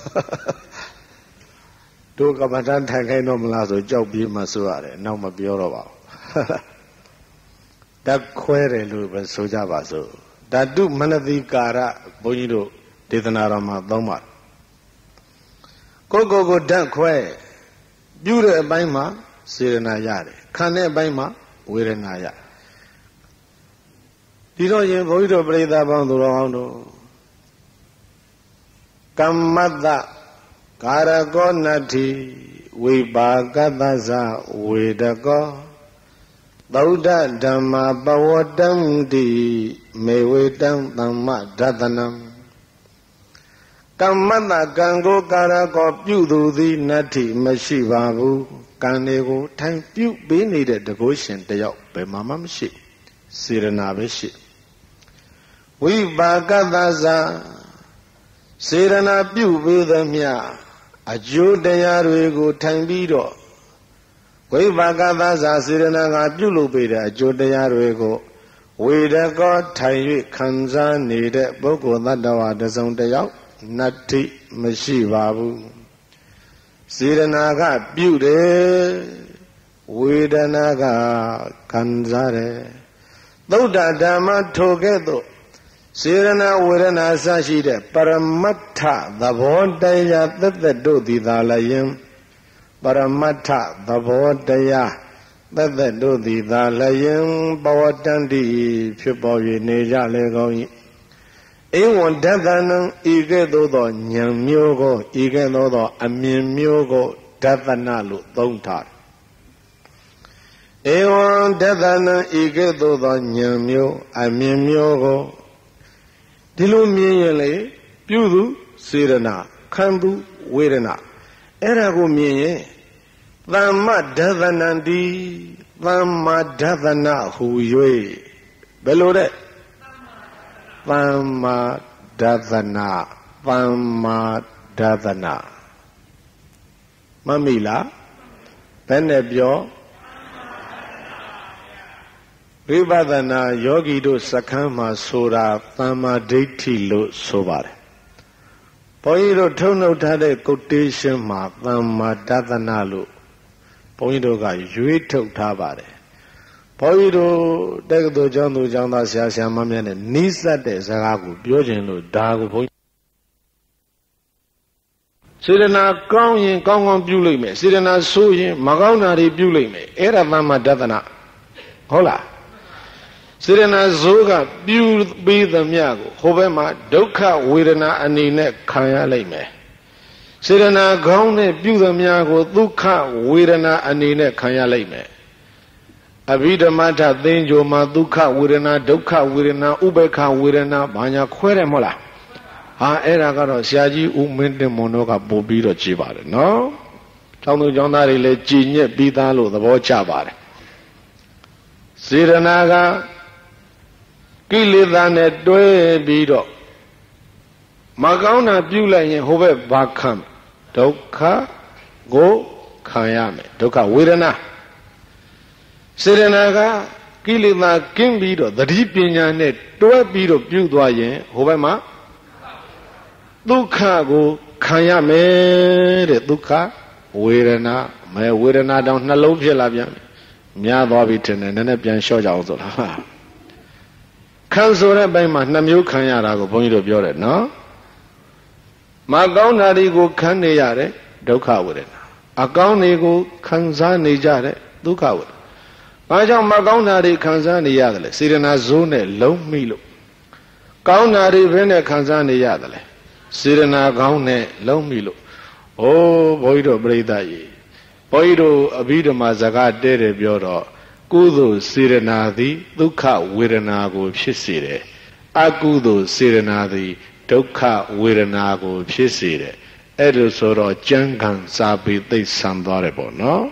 [SPEAKER 1] Do Kamatan Tankai Malazo, Chopi Masuare, no Mabiorova. That query Luba Sojavaso. Tadu Manavikara Boido Titanarama Doma. Go Dan Que, Beauty Baima. Sirena Yare, Kane Baima, Wirenaya. Did you avoid a breda bandurano? Kamada Karagonati, we bagadaza, we the go. Bauda Dama Bawadam di, may we dam Dama Dadanam. Kamada Gango Karago, Budu the Nati, Mashivabu. Kanego time few be needed the Goshen the Yop by Mamma ship, Sirena ship. We bagadaza Sirena Pew with them ya, a Jew de Yarwego time bedo. We bagadaza Sirena Bulu beda, a Jew de Yarwego. We the God Tayu Kanza needed Boko Nadawa the Zone de Yop, Nati Mashivabu. Siranaga beauty, Vedanaga Kanzare. Though that Dama together, စေရနာဝေဒနာအစရှိတဲ့ပရမတ္ထသဘောတရားသက်သက်တို့သည်သာလျင်ပရမတ္ထသဘောတရားသက်သက်တို့သည်သာလျင်ဘဝတန္တိဖြစ်ပေါ်၍နေကြလေကောင်း၏ဧဝံဒသနံဤကဲ့သို့သောဉာဏ်မျိုးကိုဤကဲ့သို့သောအမြင်မျိုးကိုဒသနလို့သုံးထားဧဝံဒသနံဤကဲ့သို့သောဉာဏ်မျိုးအမြင်မျိုးကိုဒီလိုမြင်ရင်လေပြုသူစေရနာခံသူဝေဒနာအဲ့ဒါကိုမြင်ရင်သမ္မဒသနံတိသမ္မာဒသနာဟူ၍ဘယ်လိုတဲ့သမ္မာဒသနာသမ္မာဒသနာမမိလားဘယ်နဲ့ပြောဝိပဿနာယောဂီတို့စခန်းမှာဆိုတာသမ္မာဒိဋ္ဌိလို့ဆိုပါတယ်ဘုန်းကြီးတို့ထုတ်နှုတ်ထားတဲ့ quotation မှာသမ္မာဒသနာလို့ဘုန်းကြီးတို့ကရွေးထုတ်ထားပါတယ်ဘုန်းကြီးတို့တက္ကသိုလ်ကျောင်းသူကျောင်းသားဆရာဆရာမများနဲ့နီးစပ်တဲ့စကားကိုပြောခြင်းလို့ဒါကိုဘုန်းကြီးစေရနာကောင်းရင်ကောင်းကောင်းပြုလိုက်မယ်စေရနာဆိုးရင်မကောင်းတာတွေပြုလိုက်မယ်အဲ့ဒါသမ္မာဒသနာဟုတ်လားစေရနာဇိုးကပြုပြီးသမျှကိုဟိုဘက်မှာဒုက္ခဝေဒနာအနေနဲ့ခံရလိုက်မယ်စေရနာကောင်းနဲ့ပြုသမျှကိုဒုက္ခဝေဒနာအနေနဲ့ခံရလိုက်မယ်အဘိဓမ္မထသင်္ကြိုမှာဒုက္ခဝေဒနာဒုက္ခဝေဒနာဥပေက္ခဝေဒနာဘာညာခွဲတယ်မဟုတ်လားဟာအဲ့ဒါကတော့ဆရာကြီးဦးမင်းတင်မွန်တို့ကပို့ပြီးတော့ကြည်ပါတယ်နော်ကျောင်းသူကျောင်းသားတွေလည်းကြည်ညက်ပြီးသားလို့သဘောကျပါတယ်စေရနာကကိလေသာနဲ့တွဲပြီးတော့မကောင်းတာပြုလိုက်ရင်ဟိုဘက်ဘာခံဒုက္ခကိုခံရမယ်ဒုက္ခဝေဒနာစေရနာကကိလေသာကင်းပြီးတော့သတိပညာနဲ့တွဲပြီးတော့ပြုသွားရင်ဟိုဘက်မှာဒုက္ခကိုခံရမယ်တဲ့ဒုက္ခဝေဒနာမဲဝေဒနာတောင်နှလုံးဖြစ်လာပြန်များသွားပြီထင်တယ်နည်းနည်းပြန်လျှော့ကြအောင်ဆိုလားခံဆိုတဲ့ဘက်မှာနှစ်မျိုးခံရတာကိုဘုန်းကြီးတို့ပြောတယ်နော်မကောင်းတာတွေကိုခံနေရတယ်ဒုက္ခဝေဒနာအကောင်းတွေကိုခံစားနေကြတဲ့ဒုက္ခဝေဒနာဘာကြောင့်မကောင်းတာတွေခံစားနေရတယ်လဲစေရနာဇိုးနဲ့လုံးမိလို့ကောင်းတာတွေဘယ်နဲ့ခံစားနေရတယ်လဲစေရနာကောင်းနဲ့လုံးမိလို့ဩဘုန်းကြီးတို့ပြိဿကြီးဘုန်းကြီးတို့အဘိဓမ္မာစကားတဲတယ်ပြောတော့ကုသိုလ်စေရနာသည်ဒုက္ခဝေဒနာကိုဖြစ်စေတယ်အကုသိုလ်စေရနာသည်ဒုက္ခဝေဒနာကိုဖြစ်စေတယ်အဲ့လိုဆိုတော့ကြံခံစားပြီးသိဆံသွားတယ်ပေါ့နော်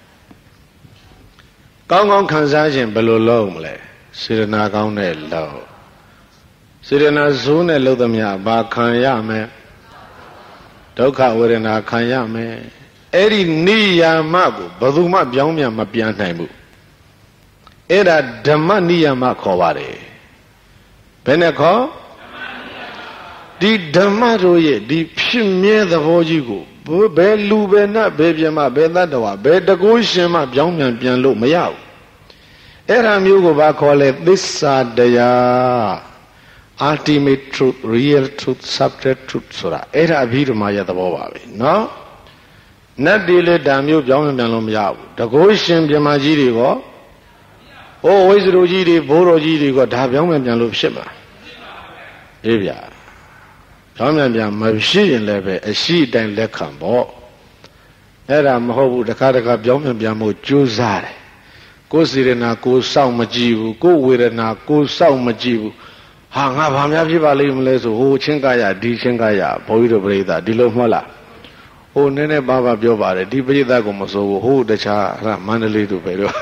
[SPEAKER 1] ကောင်းကောင်းခံစားခြင်းဘယ်လိုလုပ်မလဲစေရနာကောင်းနဲ့လုပ်စေရနာဇိုးနဲ့လုပ်သမျှဘာခံရမယ်ဒုက္ခဝေဒနာခံရမယ်အဲ့ဒီနိယာမကိုဘယ်သူမှပြောင်းပြန်မပြန်နိုင်ဘူးအဲ့ဒါဓမ္မနိယာမခေါ်ပါတယ်ဘယ်နဲ့ခေါ်ဒီဓမ္မတို့ရဲ့ဒီဖြစ်မြဲသဘောကြီးကိုဘယ်လူဘယ်နတ်ဘယ်ပြမဘယ်တတ္တဝါဘယ်တကုရှင်မှပြောင်းပြန်လို့မရဘူးအဲ့ဒါမျိုးကိုဘာခေါ်လဲသစ္စာတရား ultimate truth real truth subject truth ဆိုတာအဲ့ဒါအဘိဓမ္မာရဲ့သဘောပါပဲနော်နတ်တွေလည်းဒါမျိုးပြောင်းပြန်လို့မရဘူးတကုရှင်ပြမကြီးတွေကဟိုဝိဇ္ဇရိုကြီးတွေဘိုးတော်ကြီးတွေကဒါပြောင်းပြန်လို့ဖြစ်မှာအေးဗျာပြောင်းပြန်မဖြစ်ရင်လည်းပဲအရှိတိုင်းလက်ခံပေါ့အဲ့ဒါမဟုတ်ဘူးတခါပြောင်းပြန်မှုကြိုးစားတယ်ကိုယ်စေရနာကိုယ်စောင့်မကြည့်ဘူးကိုယ်ဝေဒနာကိုယ်စောင့်မကြည့်ဘူးဟာငါဘာများဖြစ်ပါလိမ့်မလဲဆိုဟိုချင်းကရဒီချင်းကရဘုန်းကြီးတို့ပြိဿဒီလိုမှလားဟိုနည်းနည်းပါးပြောပါတယ်ဒီပြိဿကိုမစိုးဘူးဟိုတခြားအဲ့မန္တလေးတို့ပဲတော့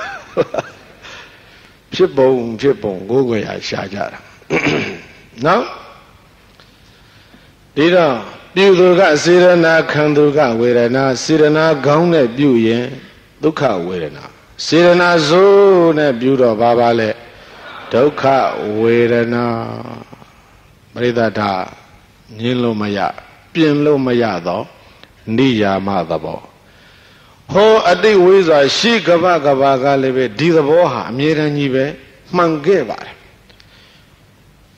[SPEAKER 1] ဖြစ်ပုံကိုယ်ကိုယ်ရရှာကြတာနော်ဒီတော့ပြုသူကစေရနာခံသူကဝေဒနာစေရနာကောင်းနဲ့ပြုရင်ဒုက္ခဝေဒနာစေရနာဇိုးနဲ့ပြုတော့ဘာပါလဲဒုက္ခဝေဒနာပရိသတ်ဓာညင်းလို့မရပြင်လို့မရတော့နိယာမသဘောဟောအတိတ်ဝိဇ္ဇာရှိကပကဘာကလည်းပဲဒီသဘောဟာအမြဲတမ်းကြီးပဲမှန်ခဲ့ပါတယ်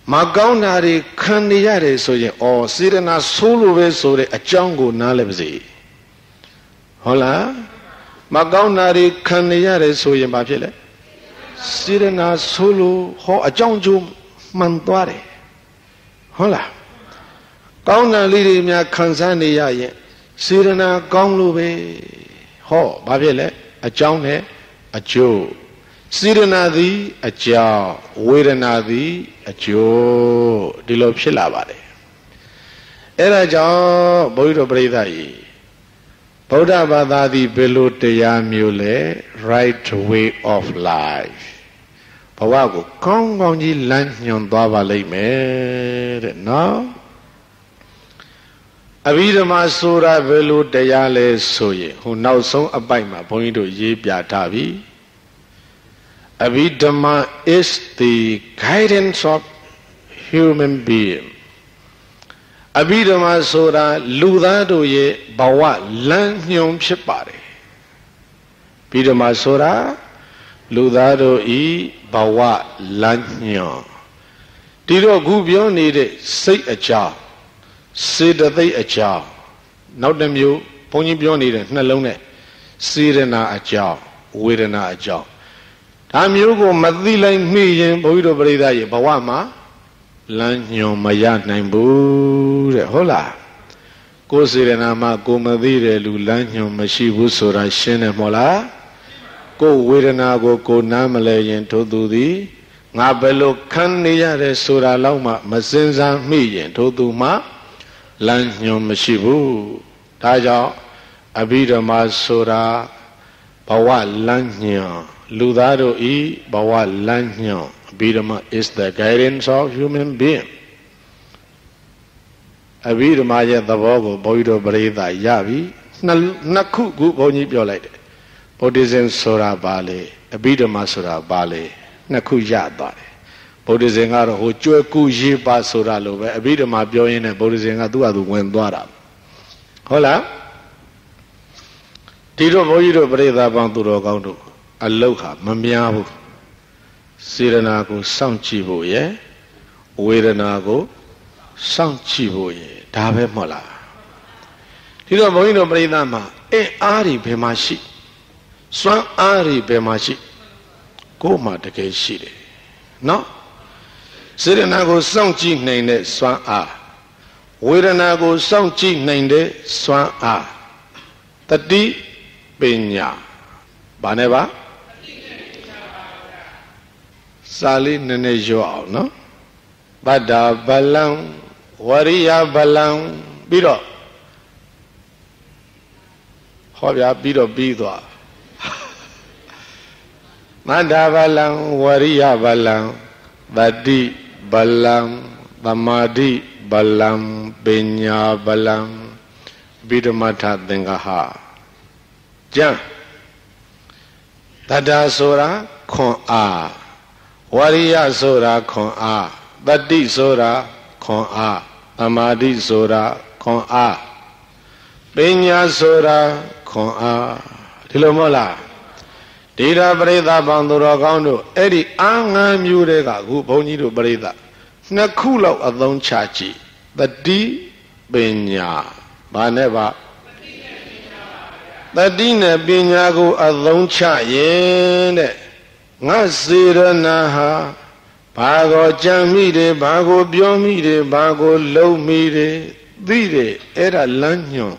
[SPEAKER 1] Magaunari Kandiyare Soya or Sirena Sulu Sore a Jango Nalebzi. Hola Magaunari Kandiyare Soya Mapile Sirena Sulu Ho a Janju Mantuare. Hola Gauna Lidi Mia Kansani Yaye Sirena Gonglube Ho Babile a Jone a Joe. Siranadi a jaw, Wedanadi a jaw, Dilop Shilabade. Era jaw, Boydo Bredai. Boda Badadi Belu Teya Mule, right way of life. Pawago, Kongonji Lanyon Baba Lame, no? Avida Masura Belu Teyale Soye, who now so abaima, point to Yipya Tavi. Abhidhamma is the guidance of human being. Abhidhamma sora ludado ye bawa lanyom shipare. Abhidhamma sora ludado I bawa lanyom. Tiro gubyo nide say a cha, say that they a cha. Now them you pony beyond it, nalone, sirena a cha, wedena a cha. Amugo Madila million Boido Breda Bawama Lanyo Maya Nambu Hola Go Sirenama Go Madire Lulanyo Mashibu Sora Shene Mola Go Wedenago Go Namalayan Todudi Nabelo Kania Sura Lauma Mazenza Million Toduma Lanyo Mashibu Taja Abida Masura Bawa Lanyo Ludado I Bawa Lanyo. Abhidhamma is the guidance of human being. Abhidhamma ya Davogo Boido Breda Yavi Naku Gu Boni Biolite. Buddhism Sura Bale, Abhidhamma Sura Bale, Naku Yadare. Buddhism Aro Choku Jiba Sura Love, Abhidhamma Bioin, Buddhism Aduadu Wendwara. Hola Tiro Boido Breda Banturo Gaudu. Aloha, Mamiabu, Siranago, Sanchibo, ye, Wedanago, Sanchibo, ye, Dave Mola. Tiro Boino Bredama, Ari Bemashi, Swan Ari Bemashi, Goma de Keshide. No? Siranago Sanchi named Swan A. Wedanago Sanchi named Swan A. Tadi Benya. Baneva? Sali nene joao, no? Bada balang, wariya balang, biro. Hobya biro bidwa. Mada balang, wariya balang, badi balang, bamadi balang, benya balang, bidamata dengaha. Jang. Tada sora kon a. Wariya sora kon a, Badi sora kon a, Amadi sora kon a, Penya sora kon a. Tilomola. Dira Breda Bandura Gaundo, Eddie Anga Murega, who Bonido Breda. Nakulo Adon Chachi, Badi Benya, Baneva. Badina Benyago Adon Chayen. Nasiranaha Bago Jamide, Bago Biomide, Bago Lomide, Dide, Era Lanyo.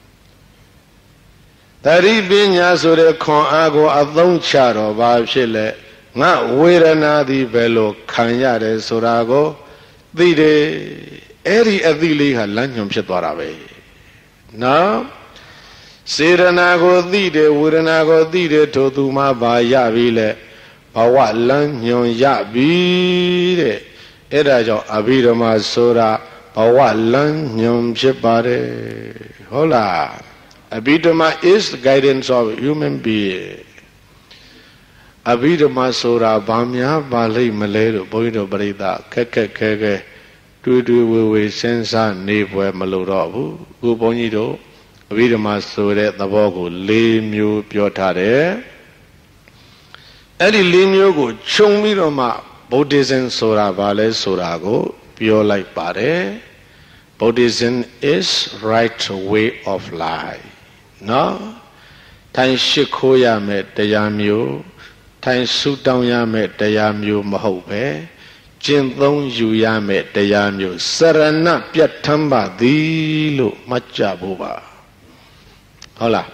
[SPEAKER 1] Tari Binya Sure Con Ago Adon Charo, Babshile, Not Wedanadi Velo, Kanyare Surago, Dide, Eri Adili Halanyum Shetorabe. No? Siranago Dide, Wedanago Dide, Totuma Bayavile. Bawa Lanyon Yabi, Edajo Abhidhamma Sura, Bawa Lanyon Shipare. Hola. Abhidhamma is the guidance of human being. Abhidhamma Sura, Bamya, Bali, Malay, Boido Breda, Keke, Tudu, we sensa, Nipwe, Malurabu, Gubonido, Abhidhamma Sura, the Bogo, Limu, Piotare. Eddie Limio go, show me the map, Buddhism sura vale sura go pure like pare. Buddhism is right way of life. No? Time shikoya me tayamyo, time sutanya me tayamyo mahope, jindong yuya me tayamyo, sarana pyatamba dilu macha boba. Hola.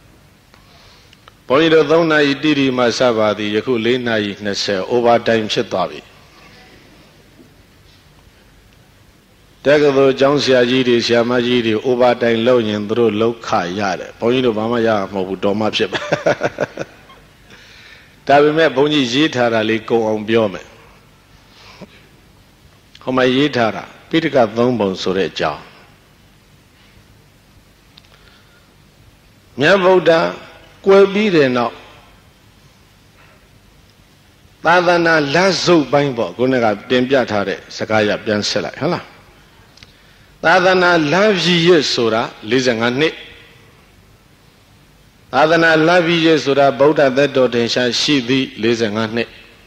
[SPEAKER 1] Poido dona idiri masabadi yaku lena nese overtime chitabi. Tagado Johnsia Gidi, Siamagidi, overtime low and through low car yard. Poido Mamaya Mobudoma ship. Tabime Boni Zitara Liko on Biome. Homa Yitara, Pitica Thombon Sureja. Nyavoda, Quabi now. Tadana Lazo Bimbo, Gunaga, Dembiatare, Sakaya, Biansela, Hala. Tadana lavi yesura, Lizangani. Tadana lavi yesura, Boda that dotation, she the Lizangani.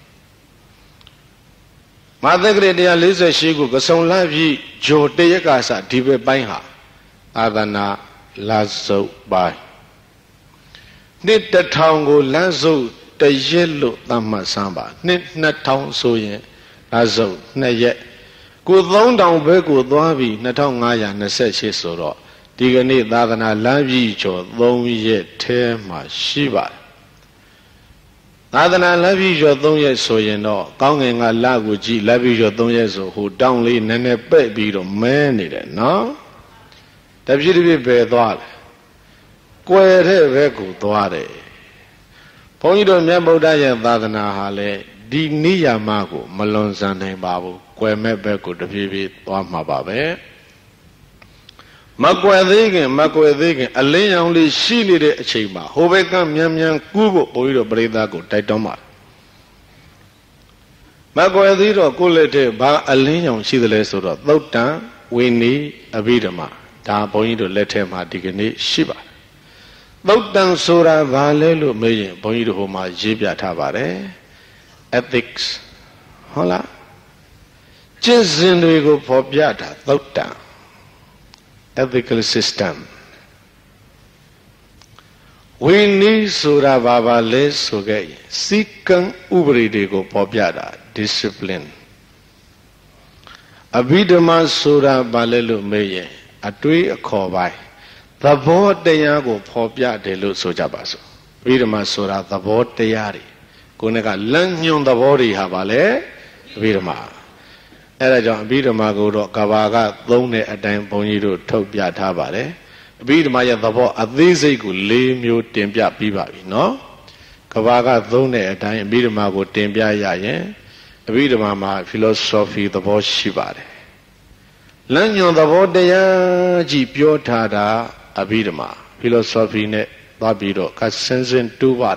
[SPEAKER 1] Mother Gredia Liza Shigu, Gason lavi, Jo Deagasa, Dibe Bainha. Tadana Lazo by. Nit the town go Lazo, the yellow Dama Samba, Nit not town so ye, Lazo, ne yet. Good long down Bego Dwavi, Natongaya, Naseshi Soro, Digani Dadana Lavi Jo, long yet Tema Shiva. Dadana Lavi Jo, don't yet so ye know, Gonging a laguji, Lavi Jo, don't yet so, who downly Nene baby to man it, no? The beauty be Dwale. Quere Vego Dware. Ponido Nyambodaya Dadana Hale, Di Nia Mago, Malonzane Babu. Quemebeko the Vivi or Mababe. Maquadigan, a lay only she needed a chamber. Hovekam Yam Yam Kubo, Oido Bredago, Taitoma. Maquadido, Kulete, Ba a leon, she the less of Lota, Winnie, Abidama, Da Boido let him have dignity, Shiba. Lotan Sura Valelu Million, Boido Homa, Jibia Tabare, ethics, hola. Jinsin we go for Biata, Lota, ethical system. We need Sura Baba Les Sugay, Sikang Ubri de go for Biata, discipline. Abidama Sura Balelu Meye, a tree a corby. The board de Yago for Biata Lu Sojabaso. Vidama Sura, the board de Yari. Gunega Lanyon the body Habale, Vidama. Erajan Bidamago, Gavaga, Lone at Dame Bonido, Topia Tabare. Bidamaya the board at these equal lame you Timpia Pibabi, no? Gavaga, Lone at Dame Bidamago, Timpia Yaye, Bidamama, philosophy, the boss Shibare. Lanyon the board de Yaji, pure Tada, Abidama, philosophy net, Babido, Cassensin, 2 bar.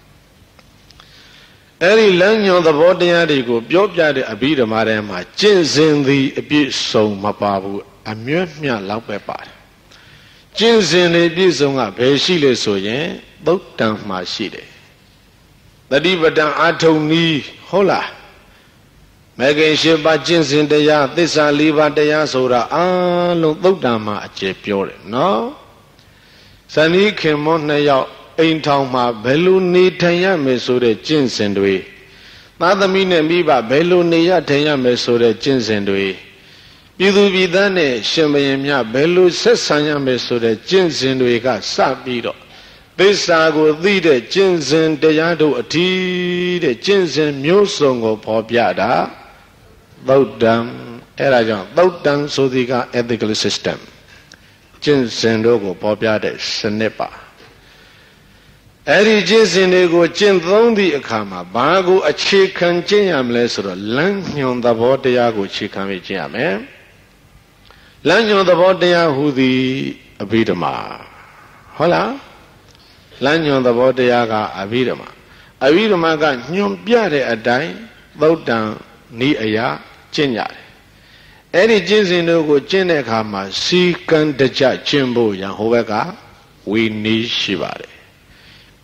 [SPEAKER 1] Eri lanyo the body go, Biobia de Abida Marema, Jinsin the abuse so Mapabu, a murmia laupepa. Jinsin the Bizonga, Pesile so ye, both down my shide. The diva down Atoni, hola. Megan Shiba Jinsin de Ya, this I leave at the Yasora, look, both down my chepure, no? Sani came on the Ain't town my Belu ni Tanya Mesure Jinsendwe. Mother mean and Biba Belu Nia Tanya Mesure Jinsendwe. Bidu Vidane, Shemayamia, Belu Sesanya Mesure Jinsendwe got Sabido. This I go leader Jinsen Deyado Ati, the Jinsen Musongo Popiada. Boudam, Erajan, Boudam Sodiga ethical system. Jinsen Dogo Popiada, Senepa. Eri Jinsin go Jin Thondi Akama, Bago a chicken jam lesser, Lanyon the Bodeago chicken jam, Lanyon the Bodea who the Abidama. Hola? Lanyon the Bodeaga Abidama. Abidama got Nyum Biade a dime, both down, ni aya, Jinyard. Eri Jinsin go Jinekama, see can the judge Jimbo Yahovega, we need Shibare.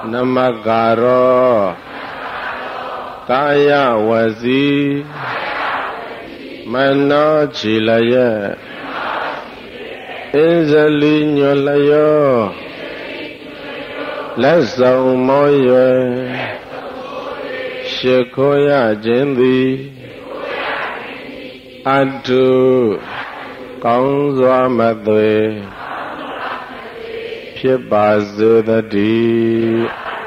[SPEAKER 1] Namakaro Kaya Wazi Mano Chilaya Inzali Nyolayo Lesau Moye Shikoya Jindi Adu Kaunzwa Madwe Pibazu the D.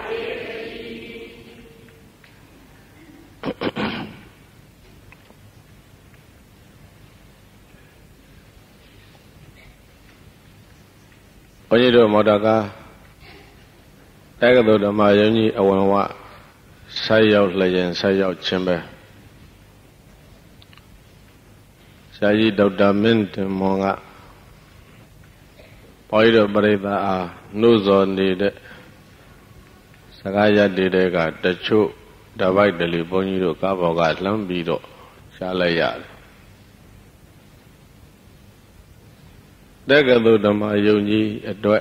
[SPEAKER 1] Oyido Modaga Egado Mayoni Awanwa Sayo Legend Sayo Chamber Sayi Dr. Mint Monga Oyido Barida Nuzo needed Sagaya Didega, the Chu, the White Deli Bonido, Cavogat, Lambido, Shalayad. Degado the Mayoni, a duet.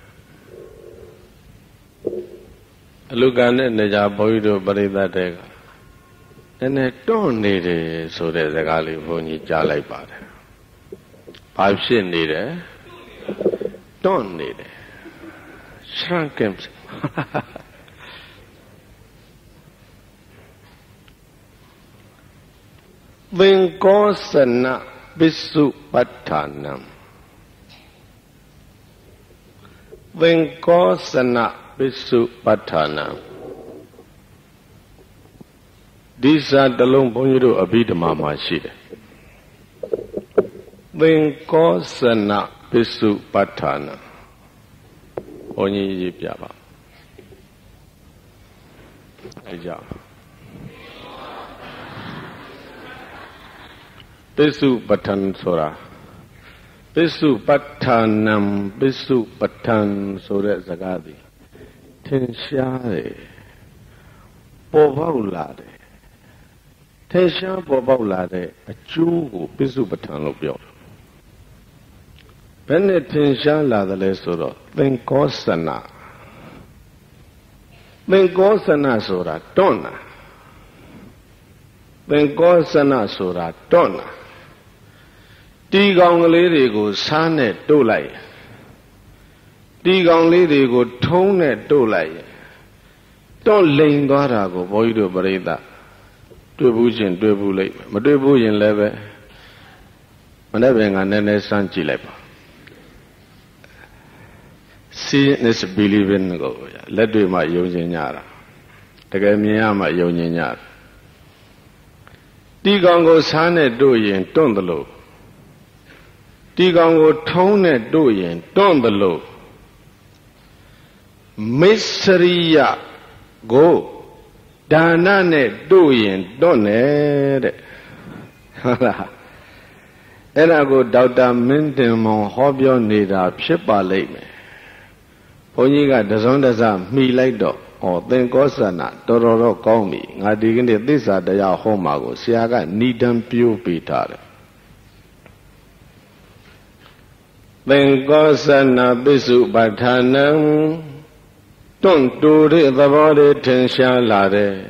[SPEAKER 1] Lugan and Neja Boido Barida Dega. And I don't need it so there's a Gali Boni Jalai Bad. 5 shin need it. Don't need it. Shrunk him. Vinkosana Visupatanam. Vinkosana Visupatanam. These are the long Bonyido Abidamama Shida. Vinkosana Visupatanam. Onyi Yipyaba. Aja. Bisu Patan Sora. Bisu Patanam, Bisu Patan Sora Zagadi. Tenshare. Povaulade. Tensha Povaulade. A Chu Bisu Patan Lopio. Penetensha la the lesoro. Vinkosana. Vinkosana Sora. Donna. Vinkosana Sora. Donna. Tigong lady go sane do lay. Tigong lady go tone do lay. Don't lay Gora go boy to Barida. Dubujin, Dubulate, Madubujin leve. Whenever an Nene Sanchi leper. See this believing go. Let do my Yonyara. The Gamiama Yonyara. Tigong go sane do yin, don't the low. Tigango tone doing, don't the low. Miseria go. Danane doing, don't it. And I go Dr. Mintimon Hobio need a shipa late me. Poniga doesn't as me like dog, or then Gosana, Dororo call me. I dig in this at the Yahomago, Siaga, need them pew peter. Vinkosana Bisu Patanam. Don't do it the body tension lade.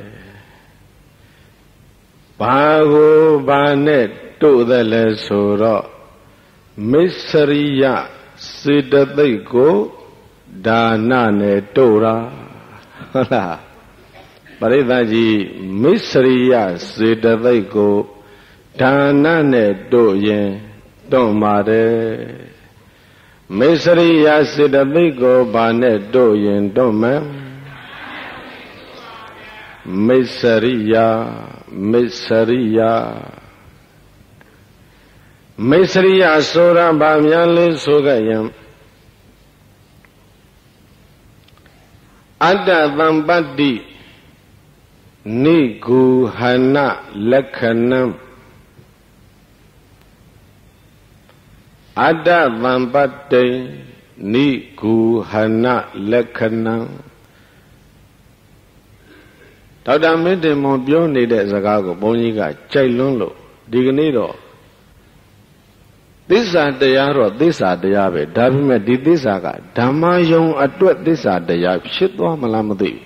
[SPEAKER 1] Bago Banet to the lesoro. Miseria Siddhatiko Danane Tora. Paridaji Miseria Siddhatiko Danane Doyen Domare. Miseria Siddhatiko Banet Doyen Domem. Miseria Sora Bamyali Sogayam Ada Vambadi Nigu Hana Lekhanam Ada Vambadi Nigu Hana Lekhanam Dr. Mintimonပြောနေတဲ့စကားကိုဘုန်းကြီးကကြိုက်လွန်းလို့ဒီကနေ့တော့သစ္စာတရားတော့သစ္စာတရားပဲဒါပေမဲ့ဒီသစ္စာကဓမ္မယုံအတွက်သစ္စာတရားဖြစ်သွားမလားမသိဘူး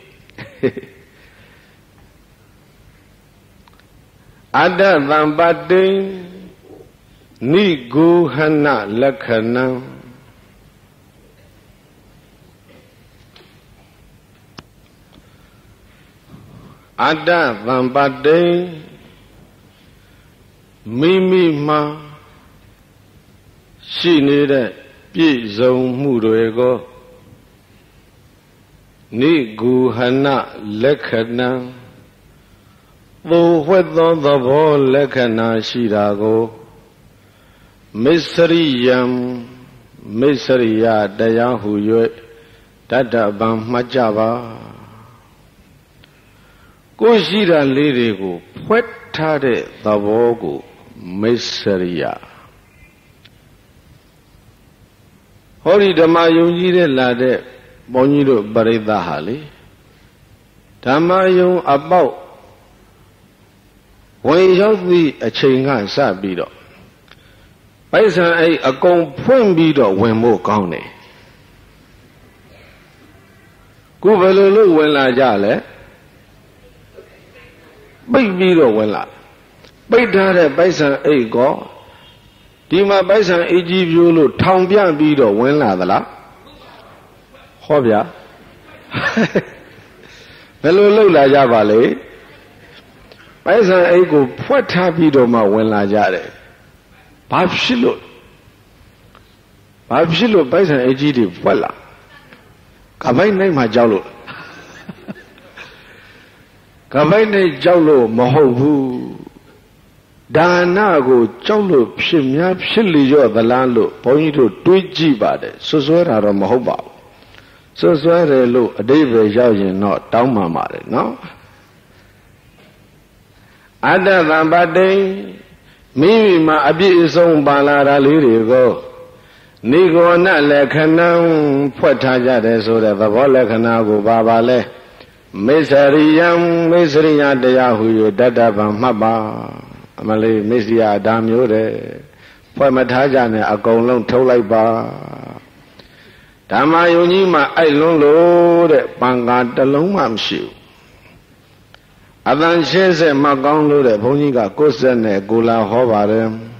[SPEAKER 1] အတ္တသံပတိနိဂုဟနလက္ခဏံအတ္တသံပတိမိမိမှာရှိနေတဲ့ပြည့်စုံမှုတွေကိုနိဂုဟနလက္ခဏံသို့ဝှက်သောသဘောလက္ခဏာရှိတာကိုမစ္စရိယံမစ္စရိယတရားဟု၍တတ္တဗံမှတ်ကြပါကိုရှိတာလေးတွေကိုဖွက်ထားတဲ့သဘောကိုမစ္စရိယဟောဒီဓမ္မယုံကြည်တဲ့လာတဲ့ဘုန်းကြီးတို့ပရိသတ်ဟာလေဓမ္မယုံအပေါက်ဝင်ရောက်သည့်အချိန်ကစပြီးတော့ပိုက်ဆံအဲ့အကုန်ဖွင့်ပြီးတော့ဝင်ဖို့ကောင်းတယ်ခုဘယ်လိုလုပ်ဝင်လာကြလဲပိတ်ပြီးတော့ဝင်လာပိတ်ထားတဲ့ပိုက်ဆံအိတ်ကောဒီမှာပိုက်ဆံအိတ်ကြီးပြိုးလို့ထောင်ပြပြီးတော့ဝင်လာသလားဟောဗျာဘယ်လိုလုပ်လာကြပါလဲပိုက်ဆံအိတ်ကိုဖွက်ထားပြီးတော့မှဝင်လာကြတယ်ဘာဖြစ်လို့ပိုက်ဆံအိတ်ကြီးတွေဖွက်လာကပိုက်နိုင်မှကြောက်လို့ကပိုက်နိုင်ကြောက်လို့မဟုတ်ဘူးဒါနကိုကြောက်လို့ဖြစ်များဖြစ်လေရော့သလားလို့ဘုန်းကြီးတို့တွေးကြည့်ပါတယ်ဆွဆွဲတာတော့မဟုတ်ပါဘူးဆွဆွဲတယ်လို့အတိပ္ပယ်ရောက်ရင်တော့တောင်းပန်ပါတယ်နော်အတ္တသံပတိမိမိမှာအပြည့်အစုံပါလာတာလေးတွေကိုနိဂောနလက္ခဏံဖွက်ထားကြတယ်ဆိုတဲ့သဘောလက္ခဏာကိုပါလဲမေစရိယံမေစရိယတရားဟူ၍တတ္တဗံမှတ်ပါအမလေးမေစရိယဒါမျိုးတဲ့ဖွက်မထားကြနဲ့အကုန်လုံးထုတ်လိုက်ပါဓမ္မယုံကြီးမှာအိုက်လွန်းလို့တဲ့ပံကားတစ်လုံးမှမရှိဘူးအတန်ရှင်းဆက်မှကောင်းလို့တဲ့ဘုန်းကြီးကကိုယ်ဆက်နဲ့ကိုလာဟောပါတယ်